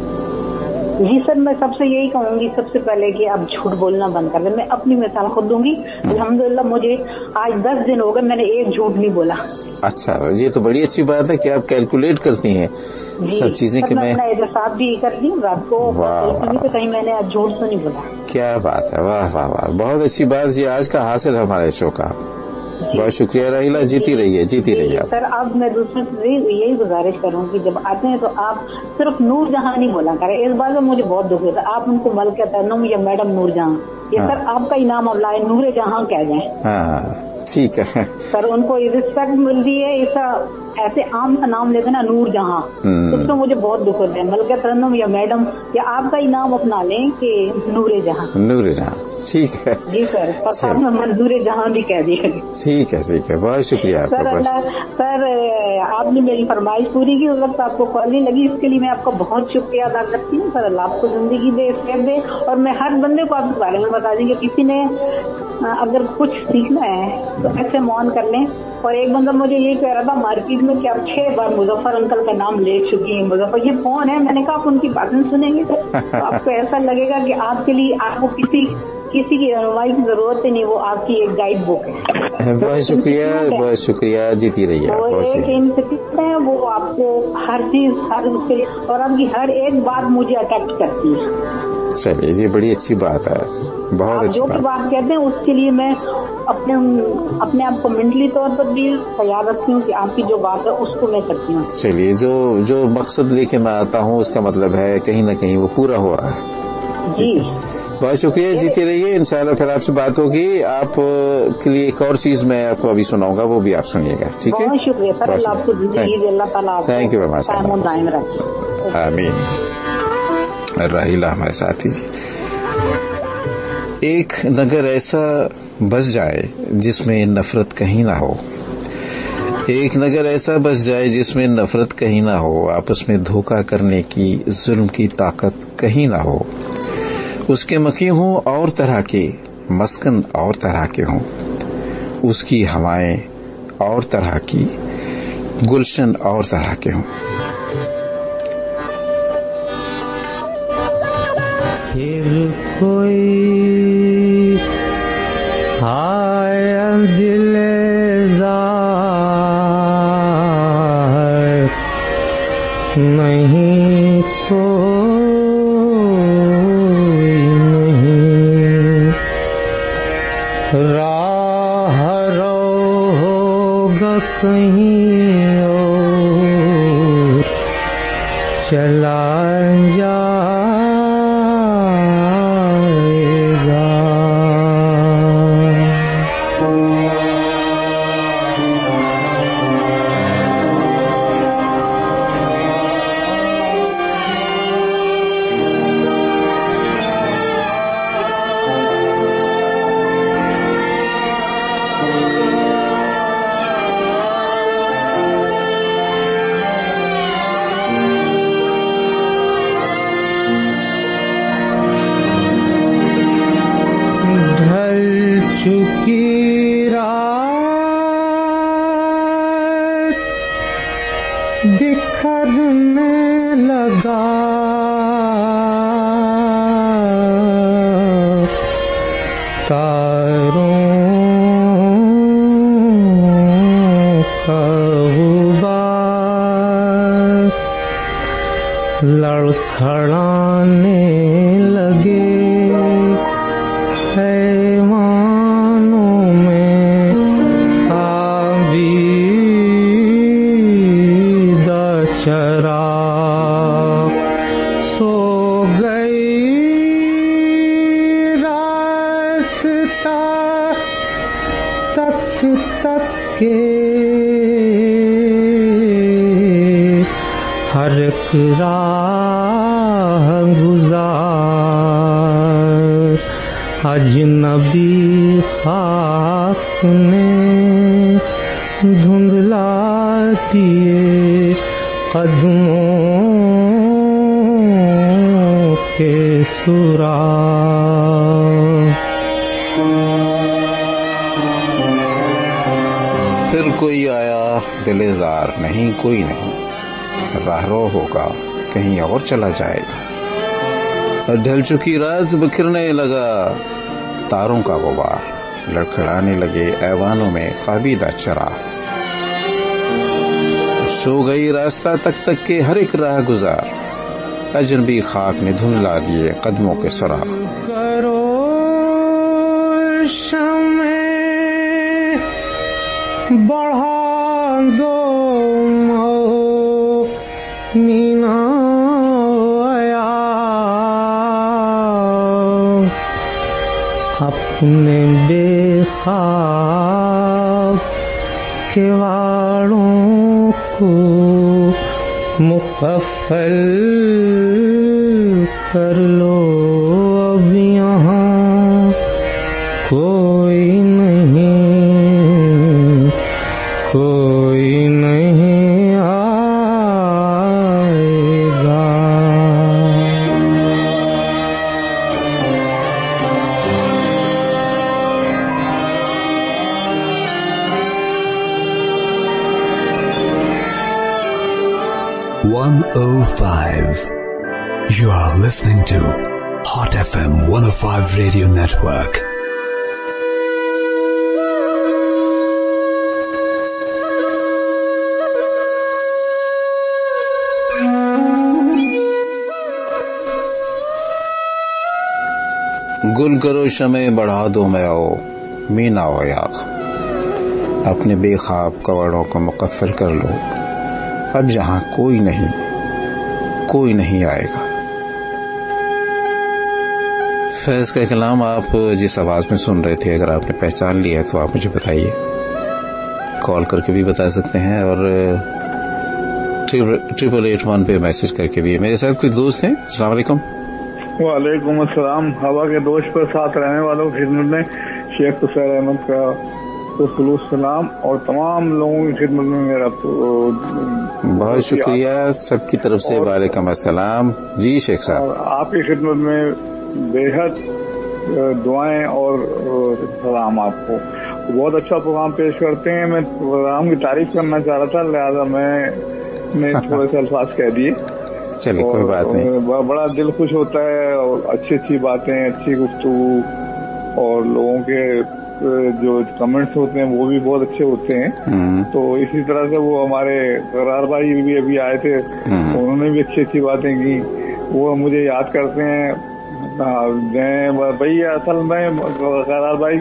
جی سر میں سب سے یہی کہوں گی، سب سے پہلے کہ آپ جھوٹ بولنا بند کر دیں. میں اپنی مثال خود دوں گی. الحمدللہ مجھے آج دس دن ہو گئے میں نے ایک جھوٹ نہیں بولا. اچھا، یہ تو بڑی اچھی بات ہے کہ آپ کیلکولیٹ کرتی ہیں سب چیزیں. کہ میں اپنا احتساب بھی کرتی ہوں رات کو، تو کہیں میں نے آج جھوٹ تو نہیں بولا. کیا بات ہے، واہ واہ واہ، بہت اچھی بات. یہ آج کا حاصل ہے ہمارے شو کا. بہت شکریہ راہیلہ، جیتی رہیے جیتی رہیے آپ. سر اب میں دوسروں سے یہی گزارش کروں کہ جب آتے ہیں تو آپ صرف نور جہاں نہیں بولا کریں. اس بات میں مجھے بہت دکھ ہوتا ہے. آپ ان کو ملکہ ترنم یا میڈم نور جہاں، یہ سر آپ کا انعام اب لائے نور جہاں کہہ جائیں. ہاں ٹھیک ہے سر، ان کو رسپیکٹ ملتی ہے. ایسا ایسے عام کا نام لیتے نا نور جہاں، اس میں مجھے بہت دکھ ہوتا ہے. ملکہ ترنم یا میڈم یا آپ کا انعام اپنا لیں کہ نور جہاں. نور جہاں ٹھیک ہے. جی سر، اور میں منظور جہاں بھی کہہ دیا. ٹھیک ہے ٹھیک ہے، بہت شکریہ آپ سر. اللہ سر، آپ نے میری فرمائش پوری کی، اس وقت آپ کو کال نہیں لگی، اس کے لیے میں آپ کا بہت شکریہ ادا کرتی ہوں. سر اللہ آپ کو زندگی دے، صحت دے. اور میں ہر بندے کو آپ کے بارے میں بتا دیں کہ کسی نے اگر کچھ سیکھنا ہے تو ایسے مون کر لیں. اور ایک بندہ مجھے یہ کہہ رہا تھا مارکیٹ میں کہ آپ چھ بار مظفر انکل کا نام لے چکی ہیں. مظفر یہ کون ہے؟ میں نے کہا آپ ان کی باتیں سنیں گے تو آپ کو ایسا لگے گا کہ آپ کے لیے آپ کو کسی کسی کی رہنمائی کی ضرورت ہی نہیں، وہ آپ کی ایک گائیڈ بک ہے. بہت شکریہ بہت شکریہ، جیتی رہیے آپ. وہ ایک انسٹیٹیوٹ ہے، وہ آپ کو ہر چیز ہر اس کے اور آپ کی ہر ایک بات مجھے اٹیکٹ کرتی ہے. چلیے یہ بڑی اچھی بات ہے، بہت اچھی بات. جو بھی بات کہتے ہیں اس کے لیے میں اپنے اپنے آپ کو مینٹلی طور پر بھی تیار رکھتی ہوں کہ آپ کی جو بات ہے اس کو میں کرتی ہوں. چلیے، جو جو مقصد لے کے میں آتا ہوں اس کا مطلب ہے کہیں نہ کہیں وہ پورا ہو رہا ہے. جی بہت شکریہ, جیتے رہیے, انشاءاللہ پھر آپ سے بات ہوگی. آپ کے لیے ایک اور چیز میں آپ کو ابھی سناؤں گا, وہ بھی آپ سنیے گا, ٹھیک ہے؟ بہت شکریہ سر, اللہ آپ کو زندگی اللہ تعالیٰ تھینک یو ویری مچ. دائم رکھے. آمین. راہیلہ ہمارے ساتھی جی. ایک نگر ایسا بس جائے جس میں نفرت کہیں نہ ہو, ایک نگر ایسا بس جائے جس میں نفرت کہیں نہ ہو, آپس میں دھوکہ کرنے کی ظلم کی طاقت کہیں نہ ہو, اس کے مکی ہوں اور طرح کے, مسکن اور طرح کے ہوں, اس کی ہوائیں اور طرح کی, گلشن اور طرح کے ہوں. پھر کوئی آیا دل نہیں, کوئی نہیں, راہ رو ہوگا کہیں اور چلا جائے گا. چکی رات بکھرنے لگا, تاروں کا غبار لڑکھڑانے لگے, چرا سو گئی راستہ تک تک کے, ہر ایک راہ گزار اجنبی خاک نے دھندلا دیے قدموں کے سراغ. پھر کوئی آیا دل زار, نہیں کوئی نہیں, راہ رو ہوگا کہیں اور چلا جائے گا. ڈھل چکی رات بکھرنے لگا, تاروں کا غبار لڑکھڑانے لگے ایوانوں میں خوابیدہ چراغ. سو گئی راستہ تک تک کے ہر ایک راہ گزار, اجنبی خاک نے دھندلا دیے قدموں کے سراغ. کرو شمع بڑھا دو مینا آیا, اپنے بے خواب کے واڑوں کو مقفل کر لو, اب یہاں کوئی نہیں, کوئی نہیں آئے گا. one oh five. You are listening to Hot F M one oh five Radio Network. گل کرو شمع بڑھا دو میں آؤ مینا ہو یاق, اپنے بے خواب کواڑوں کو مقفل کر لو, اب جہاں کوئی نہیں, کوئی نہیں آئے گا. फैज़ का कलाम आप जिस आवाज़ में सुन रहे थे, अगर आपने पहचान लिया है तो आप मुझे बताइए, कॉल करके भी बता सकते हैं और ट्रिपल एट वन पे मैसेज करके भी। मेरे साथ कुछ दोस्त हैं। अस्सलाम वालेकुम। वालेकुम अस्सलाम। हवा के दोष पर साथ रहने वालों की खिदमत में शेख मुज़फ़्फ़र अहमद का खुलूस सलाम और तमाम लोगों की खिदमत में मेरा बहुत शुक्रिया सबकी तरफ से। वालेकुम अस्सलाम। जी शेख साहब, आपकी खिदमत में बेहद दुआएं और सलाम आपको। बहुत अच्छा प्रोग्राम पेश करते हैं। मैं प्रोग्राम की तारीफ करना चाह रहा था, लिहाजा मैं थोड़े से अल्फाज कह दिए। चलिए कोई बात नहीं। बड़ा दिल खुश होता है और अच्छी अच्छी बातें, अच्छी गुफ्तगू और लोगों के जो कमेंट्स होते हैं वो भी बहुत अच्छे होते हैं। तो इसी तरह से वो हमारे करार भाई भी अभी आए थे, उन्होंने भी अच्छी अच्छी बातें की, वो मुझे याद करते हैं। भाई असल में करार भाई,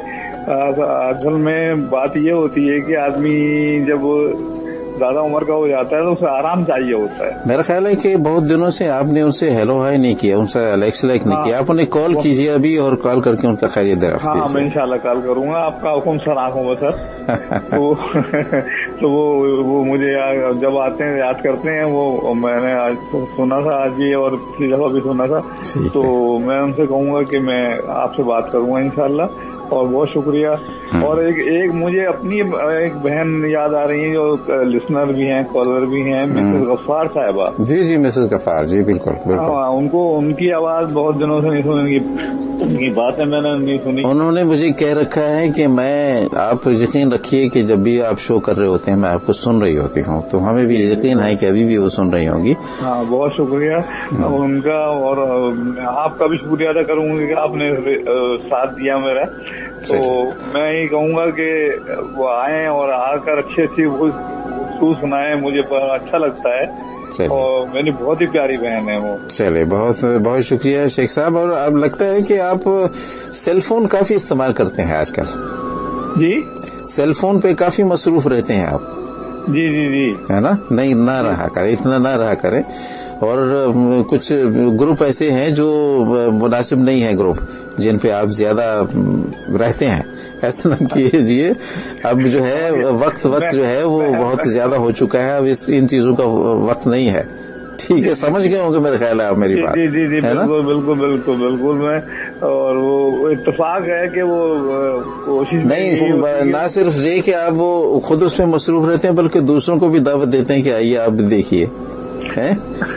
असल में बात ये होती है कि आदमी जब ज्यादा उम्र का हो जाता है तो उसे आराम चाहिए होता है। मेरा ख्याल है कि बहुत दिनों से आपने उनसे हेलो हाय नहीं किया, उनसे अलेक्स लाइक नहीं किया। आप उन्हें कॉल कीजिए अभी और कॉल करके उनका खैरियत दराफ़त कीजिए। हाँ, मैं इंशाल्लाह कॉल करूंगा। आपका हुक्म सर आंखों में सर। तो, तो वो वो मुझे जब आते हैं याद करते हैं। वो मैंने आज सुना था, आज भी और पिछली दफा भी सुना था। तो मैं उनसे कहूंगा कि मैं आपसे बात करूंगा इंशाल्लाह। और बहुत शुक्रिया। और एक एक मुझे अपनी एक बहन याद आ रही है जो लिसनर भी हैं, कॉलर भी हैं, मिसेस गफ्फार साहिबा। जी जी मिसेस गफ्फार जी, बिल्कुल बिल्कुल। हाँ, उनको उनकी आवाज बहुत दिनों से नहीं सुनी, उनकी बातें मैंने नहीं सुनी। उन्होंने मुझे कह रखा है कि मैं, आप यकीन रखिए कि जब भी आप शो कर रहे होते हैं मैं आपको सुन रही होती हूँ, तो हमें भी यकीन है कि अभी भी वो सुन रही होंगी। हाँ, बहुत शुक्रिया उनका। और आपका भी शुक्रिया अदा करूंगी कि आपने साथ दिया मेरा। तो मैं ये कहूंगा कि वो आए और आकर अच्छी अच्छी खूब सुनाए, मुझे अच्छा लगता है। और मेरी बहुत ही प्यारी बहन है वो। चलिए, बहुत बहुत शुक्रिया शेख साहब। और अब लगता है कि आप सेल फोन काफी इस्तेमाल करते हैं आजकल। जी, सेल फोन पे काफी मसरूफ रहते हैं आप। जी जी जी, है ना? नहीं, ना रहा करें, इतना ना रहा करें। और कुछ ग्रुप ऐसे हैं जो मुनासिब नहीं है, ग्रुप जिन पे आप ज्यादा रहते हैं, ऐसा न कीजिए। अब जो है वक्त वक्त जो है वो बहुत ज्यादा हो चुका है, अब इस इन चीजों का वक्त नहीं है। ठीक है, समझ गए होंगे मेरे ख्याल है आप मेरी बात। जी जी जी, बिल्कुल बिल्कुल बिल्कुल बिल्कुल। मैं और वो इत्तेफाक है कि वो कोशिश नहीं, ना सिर्फ ये कि आप वो खुद उसमें मसरूफ रहते हैं, बल्कि दूसरों को भी दावत देते हैं कि आइए आप भी देखिए। हैं?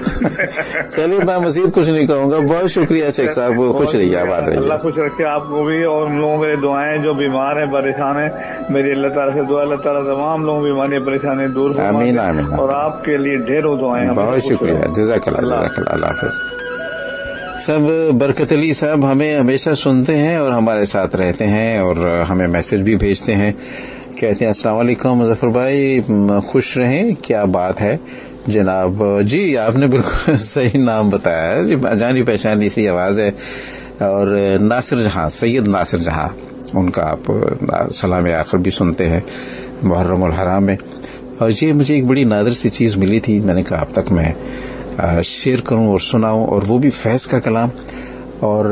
चलिए, मैं मजीद कुछ नहीं कहूँगा। बहुत शुक्रिया शेख साहब, खुश रहिए, आबाद रहिए। अल्लाह खुश रखे आपको भी और उन लोगों के दुआएं जो बीमार हैं, परेशान हैं। मेरी अल्लाह ताला से दुआ, अल्लाह ताला तमाम लोगों की बीमारी परेशानी दूर फरमाए। आमीन आमीन। और आपके लिए ढेरों दुआएं। बहुत शुक्रिया, जज़ाकल्लाह, जज़ाकल्लाह, अल्लाह हाफ़िज़। सब बरकत अली साहब हमें हमेशा सुनते हैं और हमारे साथ रहते हैं और हमें मैसेज भी भेजते हैं। कहते हैं अस्सलाम वालेकुम मुज़फ़्फ़र भाई, खुश रहें, क्या बात है जनाब। जी, आपने बिल्कुल सही नाम बताया है जी, जानी पहचानी सी आवाज़ है। और नासिर जहां, सैयद नासिर जहां, उनका आप सलाम आखिर भी सुनते हैं मुहर्रम और हराम में। और ये मुझे एक बड़ी नादिर सी चीज़ मिली थी, मैंने कहा अब तक मैं शेयर करूं और सुनाऊं, और वो भी फैज़ का कलाम। और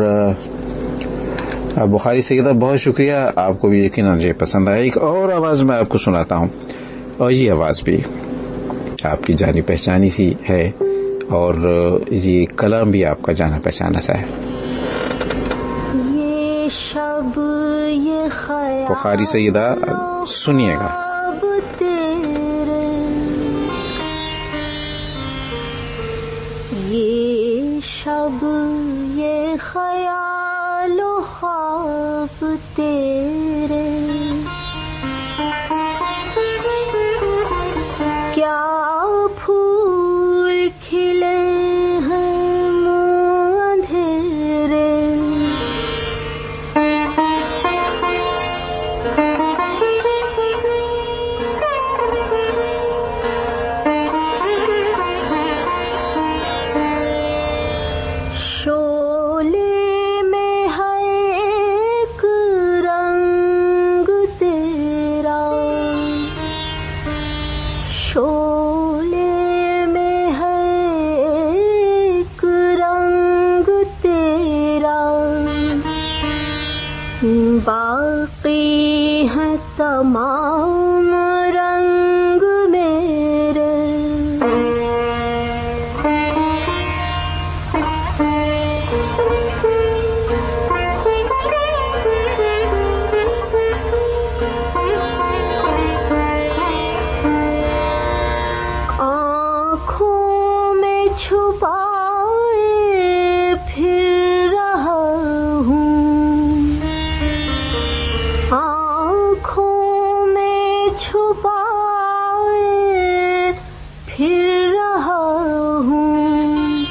बुखारी सैयदा, बहुत शुक्रिया, आपको भी यकीनन ये पसंद आया। एक और आवाज़ मैं आपको सुनाता हूं, और ये आवाज़ भी आपकी जानी पहचानी सी है और ये कलाम भी आपका जाना पहचाना सा है। ये शब ये ख्याल बुखारी सैयदा, सुनिएगा। ये शब ये ख्याल ख्वाब तेरे, क्या फूल खिले हैं अंधेरे, शोले में है एक रंग باقی ہیں تمام رنگ میرے، آنکھوں میں چھپائے پھر رہا ہوں، آنکھوں میں چھپائے پھر رہا ہوں،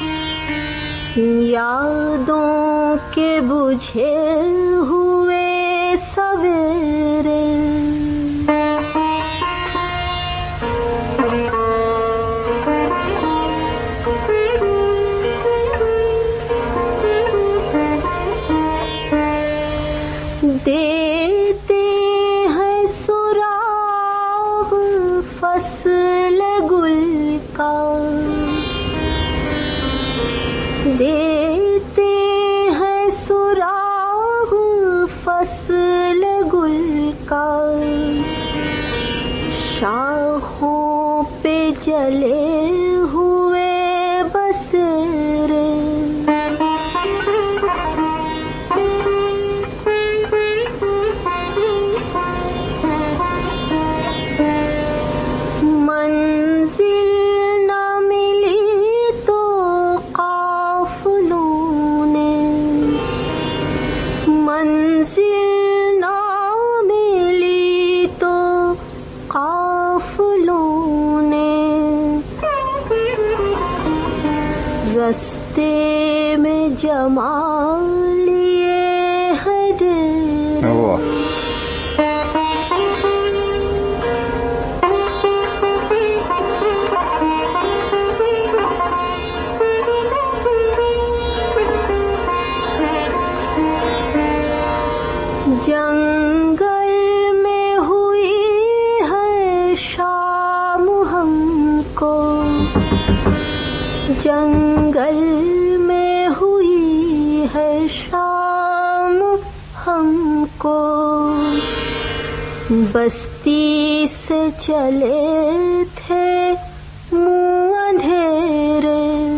یادوں کے بجھے ہوئے سویرے، دیتے ہیں سراغ فصل گل کا، دیتے ہیں سراغ فصل گل کا، شاخوں پہ جلے ہوئے بسیرے، منزل نہ ملی تو قافلوں نے، منزل نہ ملی تو قافلوں نے، رستے میں جما لیے ہیں ڈیرے، جنگل میں ہوئی ہے شام ہم کو، جنگل میں ہوئی ہے شام ہم کو، بستی سے چلے تھے منہ اندھیرے،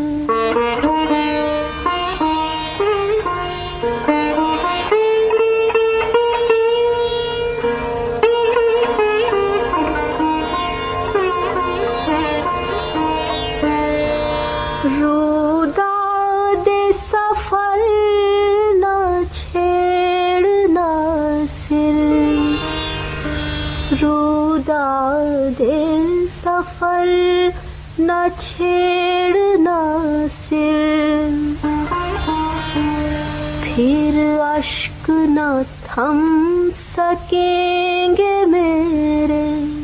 روداد سفر نہ چھیڑنا سر، روداد سفر نہ چھیڑنا سر، پھر اشک نہ تھم سکیں گے میرے،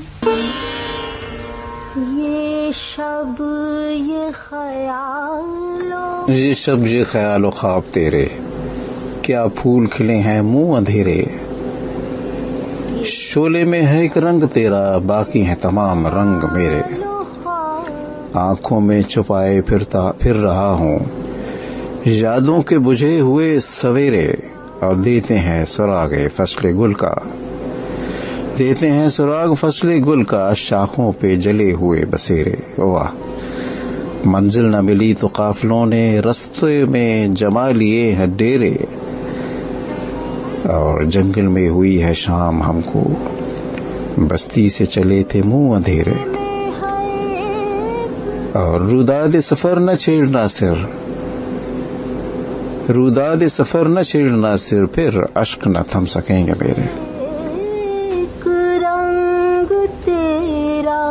یہ شب یہ خیال یہ شب یہ خیال و خواب تیرے، کیا پھول کھلے ہیں منہ اندھیرے، شعلے میں ہے ایک رنگ تیرا، باقی ہیں تمام رنگ میرے، آنکھوں میں چھپائے پھرتا پھر رہا ہوں، یادوں کے بجھے ہوئے سویرے، اور دیتے ہیں سراغ فصل گل کا، دیتے ہیں سراغ فصل گل کا، شاخوں پہ جلے ہوئے بسیرے، واہ، منزل نہ ملی تو قافلوں نے رستے میں جما لیے ہیں ڈیرے، اور جنگل میں ہوئی ہے شام ہم کو، بستی سے چلے تھے منہ اندھیرے، اور روداد سفر نہ چھیڑنا سر، روداد سفر نہ چھیڑنا سر، پھر اشک نہ تھم سکیں گے میرے، ایک رنگ تیرا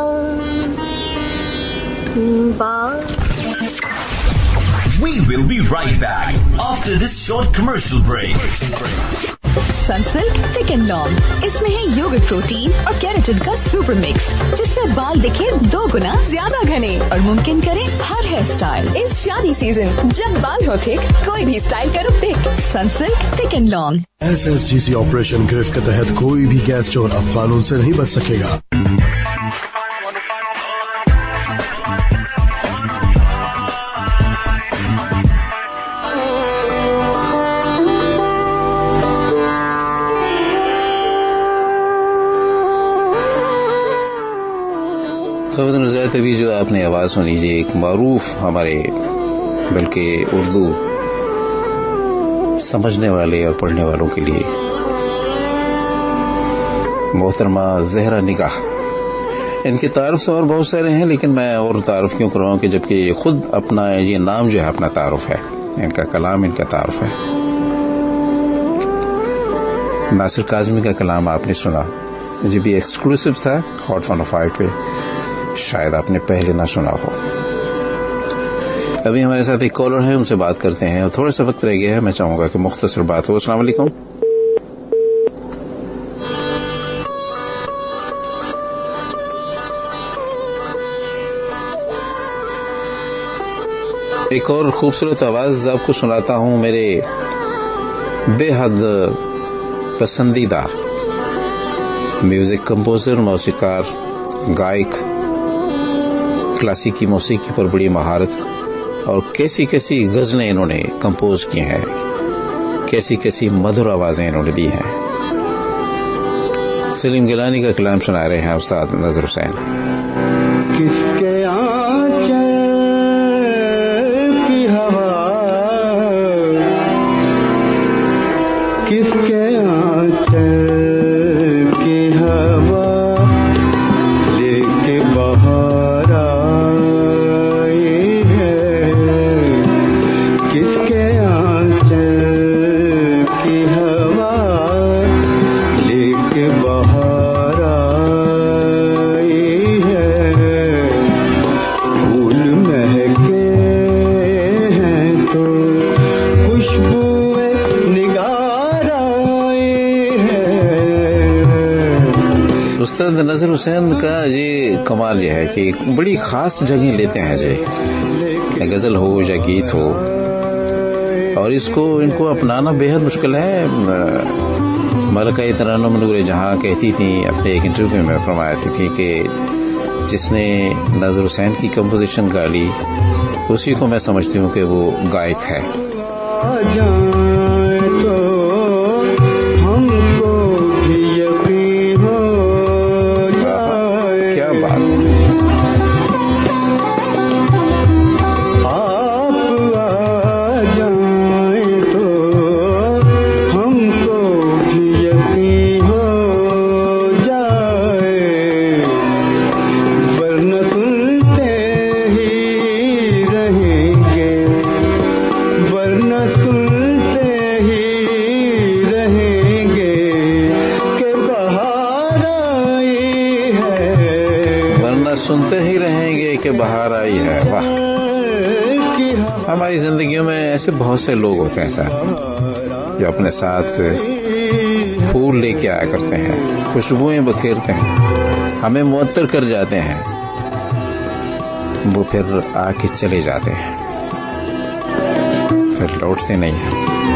بات. We will be right back after this short commercial break. Sunsilk thick and long, اس میں ہے یوگرٹ پروٹین اور کیراٹن کا سپر مکس، جس سے بال دکھے دو گنا زیادہ گھنے اور ممکن کرے ہر ہیئر اسٹائل. اس شادی سیزن جب بال ہو تھک، کوئی بھی اسٹائل کرو pick. Sunsilk thick and long. S S G C operation گرفت کے تحت کوئی بھی گیس چور اب قانون سے نہیں بچ سکے گا. خواتین حضرات ابھی جو آپ نے آواز سنی جی ایک معروف ہمارے بلکہ اردو سمجھنے والے اور پڑھنے والوں کے لیے محترمہ زہرا نگاہ. ان کے تعارف اور بہت سارے ہیں لیکن میں اور تعارف کیوں کرواؤں کہ جبکہ یہ خود اپنا یہ نام جو ہے اپنا تعارف ہے, ان کا کلام ان کا تعارف ہے. ناصر کاظمی کا کلام آپ نے سنا جی بھی ایکسکلوسیو تھا ہاٹ ون او فائیو پہ, شاید آپ نے پہلے نہ سنا ہو. ابھی ہمارے ساتھ ایک کالر ہے, ان سے بات کرتے ہیں اور تھوڑا سا وقت رہ گیا ہے, میں چاہوں گا کہ مختصر بات ہو. السلام علیکم. ایک اور خوبصورت آواز آپ کو سناتا ہوں, میرے بے حد پسندیدہ میوزک کمپوزر, موسیقار, گائک, کلاسیکی موسیقی پر بڑی مہارت اور کیسی کیسی غزلیں انہوں نے کمپوز کی ہیں, کیسی کیسی مدھر آوازیں انہوں نے دی ہیں. سلیم گیلانی کا کلام سنا رہے ہیں استاد نذر حسین. کس کے آنچل کی ہوا, کس کے آنچل کی ہوا لے کے بہار آئی ہے, کس کے آنچل کی ہوا لے کے بہار آئی ہے. پھول مہکے ہیں تو خوشبوئے نگار آئی ہے. استاد نذر حسین کا یہ کمال یہ ہے کہ بڑی خاص جگہیں لیتے ہیں جی, غزل ہو یا گیت ہو, اور اس کو ان کو اپنانا بے حد مشکل ہے. ملکہ ترنم نور جہاں کہتی تھیں اپنے ایک انٹرویو میں فرماتی تھی کہ جس نے نذر حسین کی کمپوزیشن گا لی اسی کو میں سمجھتی ہوں کہ وہ گائک ہے. کیا بات ہے. سنتے ہی رہیں گے کہ بہار آئی ہے. واہ, ہماری زندگیوں میں ایسے بہت سے لوگ ہوتے ہیں صاحب جو اپنے ساتھ پھول لے کے آیا کرتے ہیں, خوشبوئیں بکھیرتے ہیں, ہمیں معطر کر جاتے ہیں, وہ پھر آ کے چلے جاتے ہیں, پھر لوٹتے نہیں ہیں.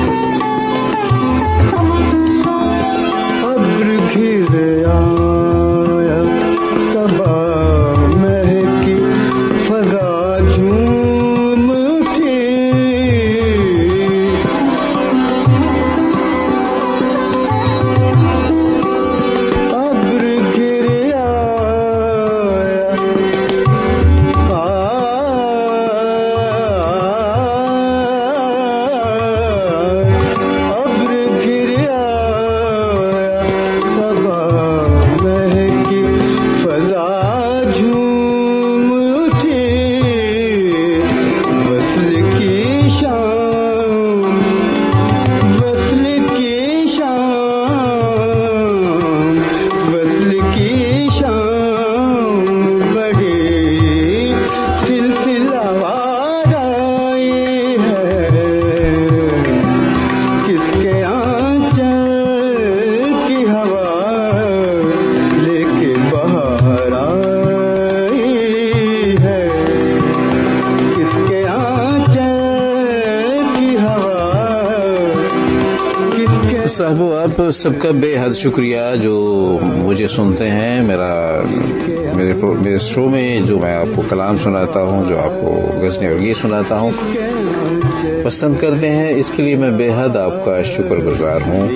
صاحبو آپ سب کا بے حد شکریہ جو مجھے سنتے ہیں. میرا میرے میرے شو میں جو میں آپ کو کلام سناتا ہوں, جو آپ کو غزلیں اور گیت سناتا ہوں, پسند کرتے ہیں, اس کے لیے میں بے حد آپ کا شکر گزار ہوں.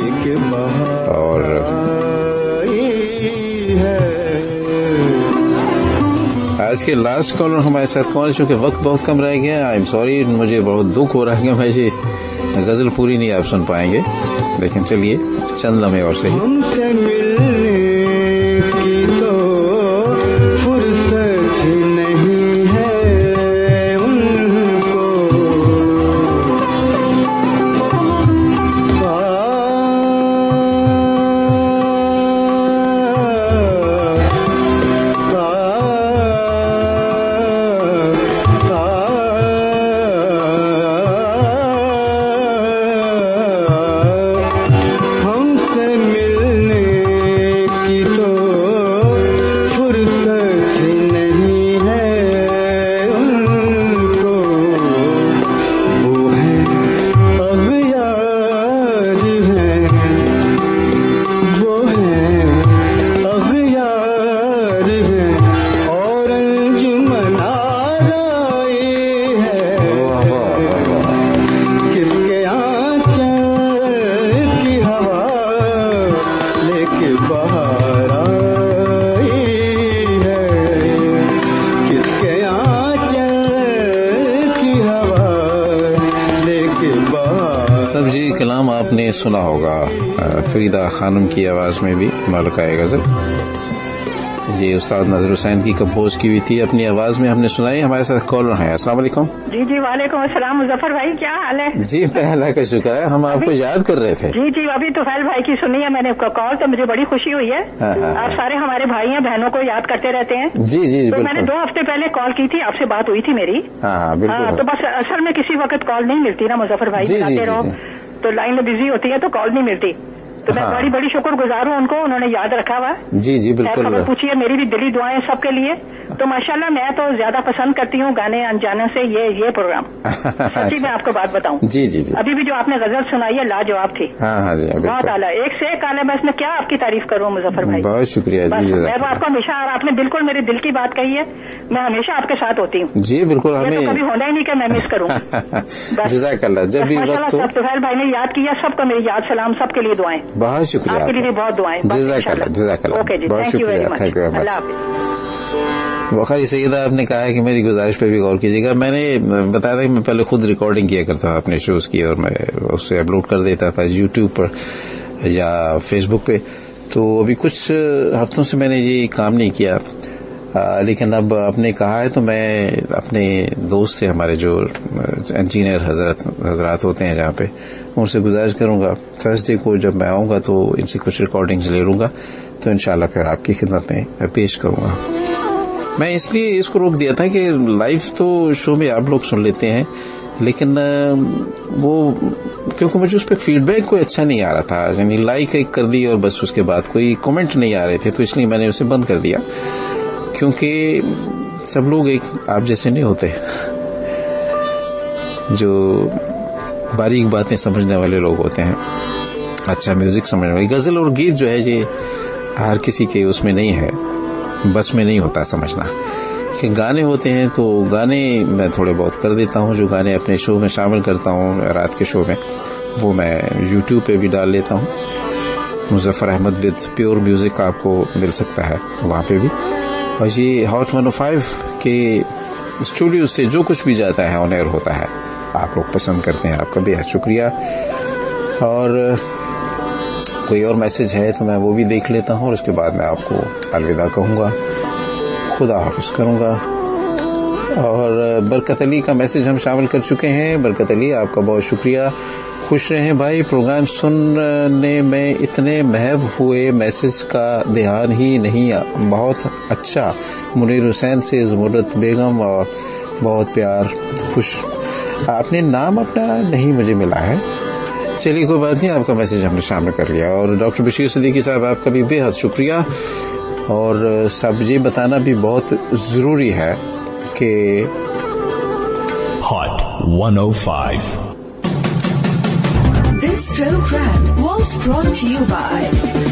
اور آج کے لاسٹ کالر ہمارے ساتھ کون ہے؟ چونکہ وقت بہت کم رہ گیا، آئی ایم سوری، مجھے بہت دکھ ہو رہا ہے کہ میں جی غزل پوری نہیں آپ سن پائیں گے، لیکن چلیے چند لمحے اور صحیح. سنا ہوگا فریدہ خانم کی آواز میں بھی ملکہ غزل، یہ استاد نذر حسین کی کمپوز کی ہوئی تھی، اپنی آواز میں ہم نے سنائی. ہمارے ساتھ کالر ہیں. السلام علیکم. جی جی وعلیکم السلام. مظفر بھائی کیا حال ہے؟ جی اللہ کا شکر ہے، ہم آپ کو یاد کر رہے تھے. جی جی ابھی توفیل بھائی کی سنی ہے میں نے کال، تو مجھے بڑی خوشی ہوئی ہے. آپ سارے ہمارے بھائی ہیں بہنوں کو یاد کرتے رہتے ہیں. جی جی تو میں نے دو ہفتے پہلے کال کی تھی، آپ سے بات ہوئی تھی میری. ہاں بالکل. تو بس اصل میں کسی وقت کال نہیں ملتی نا مظفر بھائی، بتاتے رہو تو لائن میں بزی ہوتی ہے تو کال نہیں ملتی. تو میں بڑی بڑی شکر گزار ہوں ان کو، انہوں نے یاد رکھا ہوا. جی جی بالکل. خبر پوچھیے، میری بھی دلی دعائیں سب کے لیے. تو ماشاءاللہ میں تو زیادہ پسند کرتی ہوں گانے انجانوں سے یہ یہ پروگرام. سچی میں آپ کو بات بتاؤں، جی جی جی ابھی بھی جو آپ نے غزل سنائی ہے لاجواب تھی. ہاں ہاں جی بہت اعلیٰ، ایک سے ایک اعلیٰ. میں اس میں کیا آپ کی تعریف کروں مظفر بھائی. بہت شکریہ جی. میں آپ کو ہمیشہ، آپ نے بالکل میرے دل کی بات کہی ہے، میں ہمیشہ آپ کے ساتھ ہوتی ہوں. جی بالکل. ہمیں کبھی ہونا ہی نہیں کہ میں مس کروں. جزاک اللہ. جب بھی وقت ہو. توفیل بھائی نے یاد کیا، سب کو میری یاد سلام، سب کے لیے دعائیں. بہت شکریہ. آپ کے لیے بہت دعائیں. جزاک اللہ. جزاک اللہ. اوکے جی، بہت شکریہ. Thank you very much. Bukhari Syeda آپ نے کہا ہے کہ میری گزارش پہ بھی غور کیجیے گا. میں نے بتایا تھا کہ میں پہلے خود ریکارڈنگ کیا کرتا تھا اپنے شوز کی، اور میں اسے اپلوڈ کر دیتا تھا یوٹیوب پر یا فیس بک پہ. تو ابھی کچھ ہفتوں سے میں نے یہ کام نہیں کیا، لیکن اب آپ نے کہا ہے تو میں اپنے دوست سے، ہمارے جو انجینئر حضرت حضرات ہوتے ہیں جہاں پہ، ان سے گزارش کروں گا تھرسڈے کو جب میں آؤں گا تو ان سے کچھ ریکارڈنگز لے لوں گا، تو انشاءاللہ پھر آپ کی خدمت میں پیش کروں گا. میں اس لیے اس کو روک دیا تھا کہ لائیو تو شو میں آپ لوگ سن لیتے ہیں، لیکن وہ کیونکہ مجھے اس پہ فیڈ بیک کوئی اچھا نہیں آ رہا تھا، یعنی لائک ایک کر دی اور بس اس کے بعد کوئی کمنٹ نہیں آ رہے تھے، تو اس لیے میں نے اسے بند کر دیا. کیونکہ سب لوگ ایک آپ جیسے نہیں ہوتے، جو باریک باتیں سمجھنے والے لوگ ہوتے ہیں، اچھا میوزک سمجھنے والے. غزل اور گیت جو ہے یہ ہر کسی کے اس میں نہیں ہے، بس میں نہیں ہوتا سمجھنا. کہ گانے ہوتے ہیں تو گانے میں تھوڑے بہت کر دیتا ہوں، جو گانے اپنے شو میں شامل کرتا ہوں رات کے شو میں، وہ میں یوٹیوب پہ بھی ڈال لیتا ہوں. Muzaffar Ahmed with pure music آپ کو مل سکتا ہے وہاں پہ بھی. اور یہ ہاٹ ون او فائیو کے اسٹوڈیو سے جو کچھ بھی جاتا ہے آن ایئر ہوتا ہے، آپ لوگ پسند کرتے ہیں، آپ کا بے حد شکریہ. اور کوئی اور میسج ہے تو میں وہ بھی دیکھ لیتا ہوں، اور اس کے بعد میں آپ کو الوداع کہوں گا، خدا حافظ کروں گا. اور برکت علی کا میسج ہم شامل کر چکے ہیں. برکت علی آپ کا بہت شکریہ. خوش رہیں بھائی، پروگرام سننے میں اتنے محب ہوئے، میسج کا دھیان ہی نہیں. بہت اچھا. منیر حسین سے زمرت بیگم، اور بہت پیار. خوش. آپ نے نام اپنا نہیں مجھے ملا ہے، چلیے کوئی بات نہیں، آپ کا میسج ہم نے شامل کر لیا. اور ڈاکٹر بشیر صدیقی صاحب آپ کا بھی بے حد شکریہ. اور سب یہ بتانا بھی بہت ضروری ہے کہ hot one O five This program was brought to you by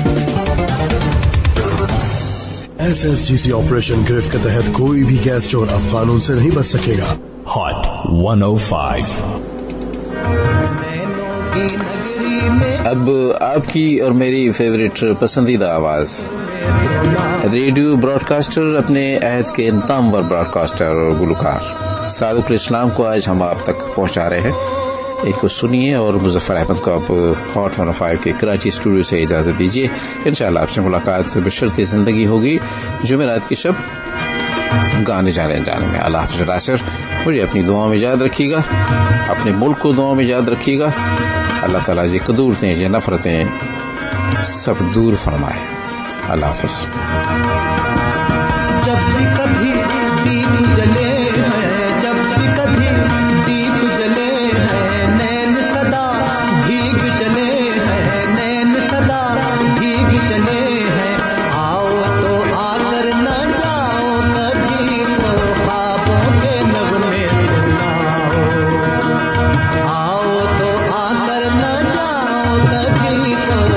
S S G C operation گرفت کے تحت کوئی بھی گیس چور اب قانون سے نہیں بچ سکے گا. Hot one O five. اب آپ کی اور میری فیوریٹ پسندیدہ آواز، ریڈیو براڈ کاسٹر، اپنے عہد کے نامور براڈ کاسٹر اور گلوکار صادق الاسلام کو آج ہم آپ تک پہنچا رہے ہیں. ایک کو سنیے اور مظفر احمد کو آپ ہاٹ ون فائیو کے کراچی اسٹوڈیو سے اجازت دیجیے. انشاءاللہ آپ سے ملاقات سے بشرط زندگی ہوگی جمعرات کی شب گانے جانے جانے میں. اللہ حافظ ناصر. مجھے اپنی دعاؤں میں یاد رکھیے گا، اپنے ملک کو دعاؤں میں یاد رکھیے گا. اللہ تعالیٰ یہ قدورتیں یہ نفرتیں سب دور فرمائے. اللہ حافظ. جب بھی کبھی دیپ جلے ہیں، جب بھی کبھی دیپ جلے ہیں، نین صدا بھیگ جلے ہیں، نین صدا بھیگ جلے ہیں. آؤ تو آ کر نہ جاؤ کبھی تو خوابوں کے نغمے سناؤ. آؤ تو آ کر نہ جاؤ کبھی تو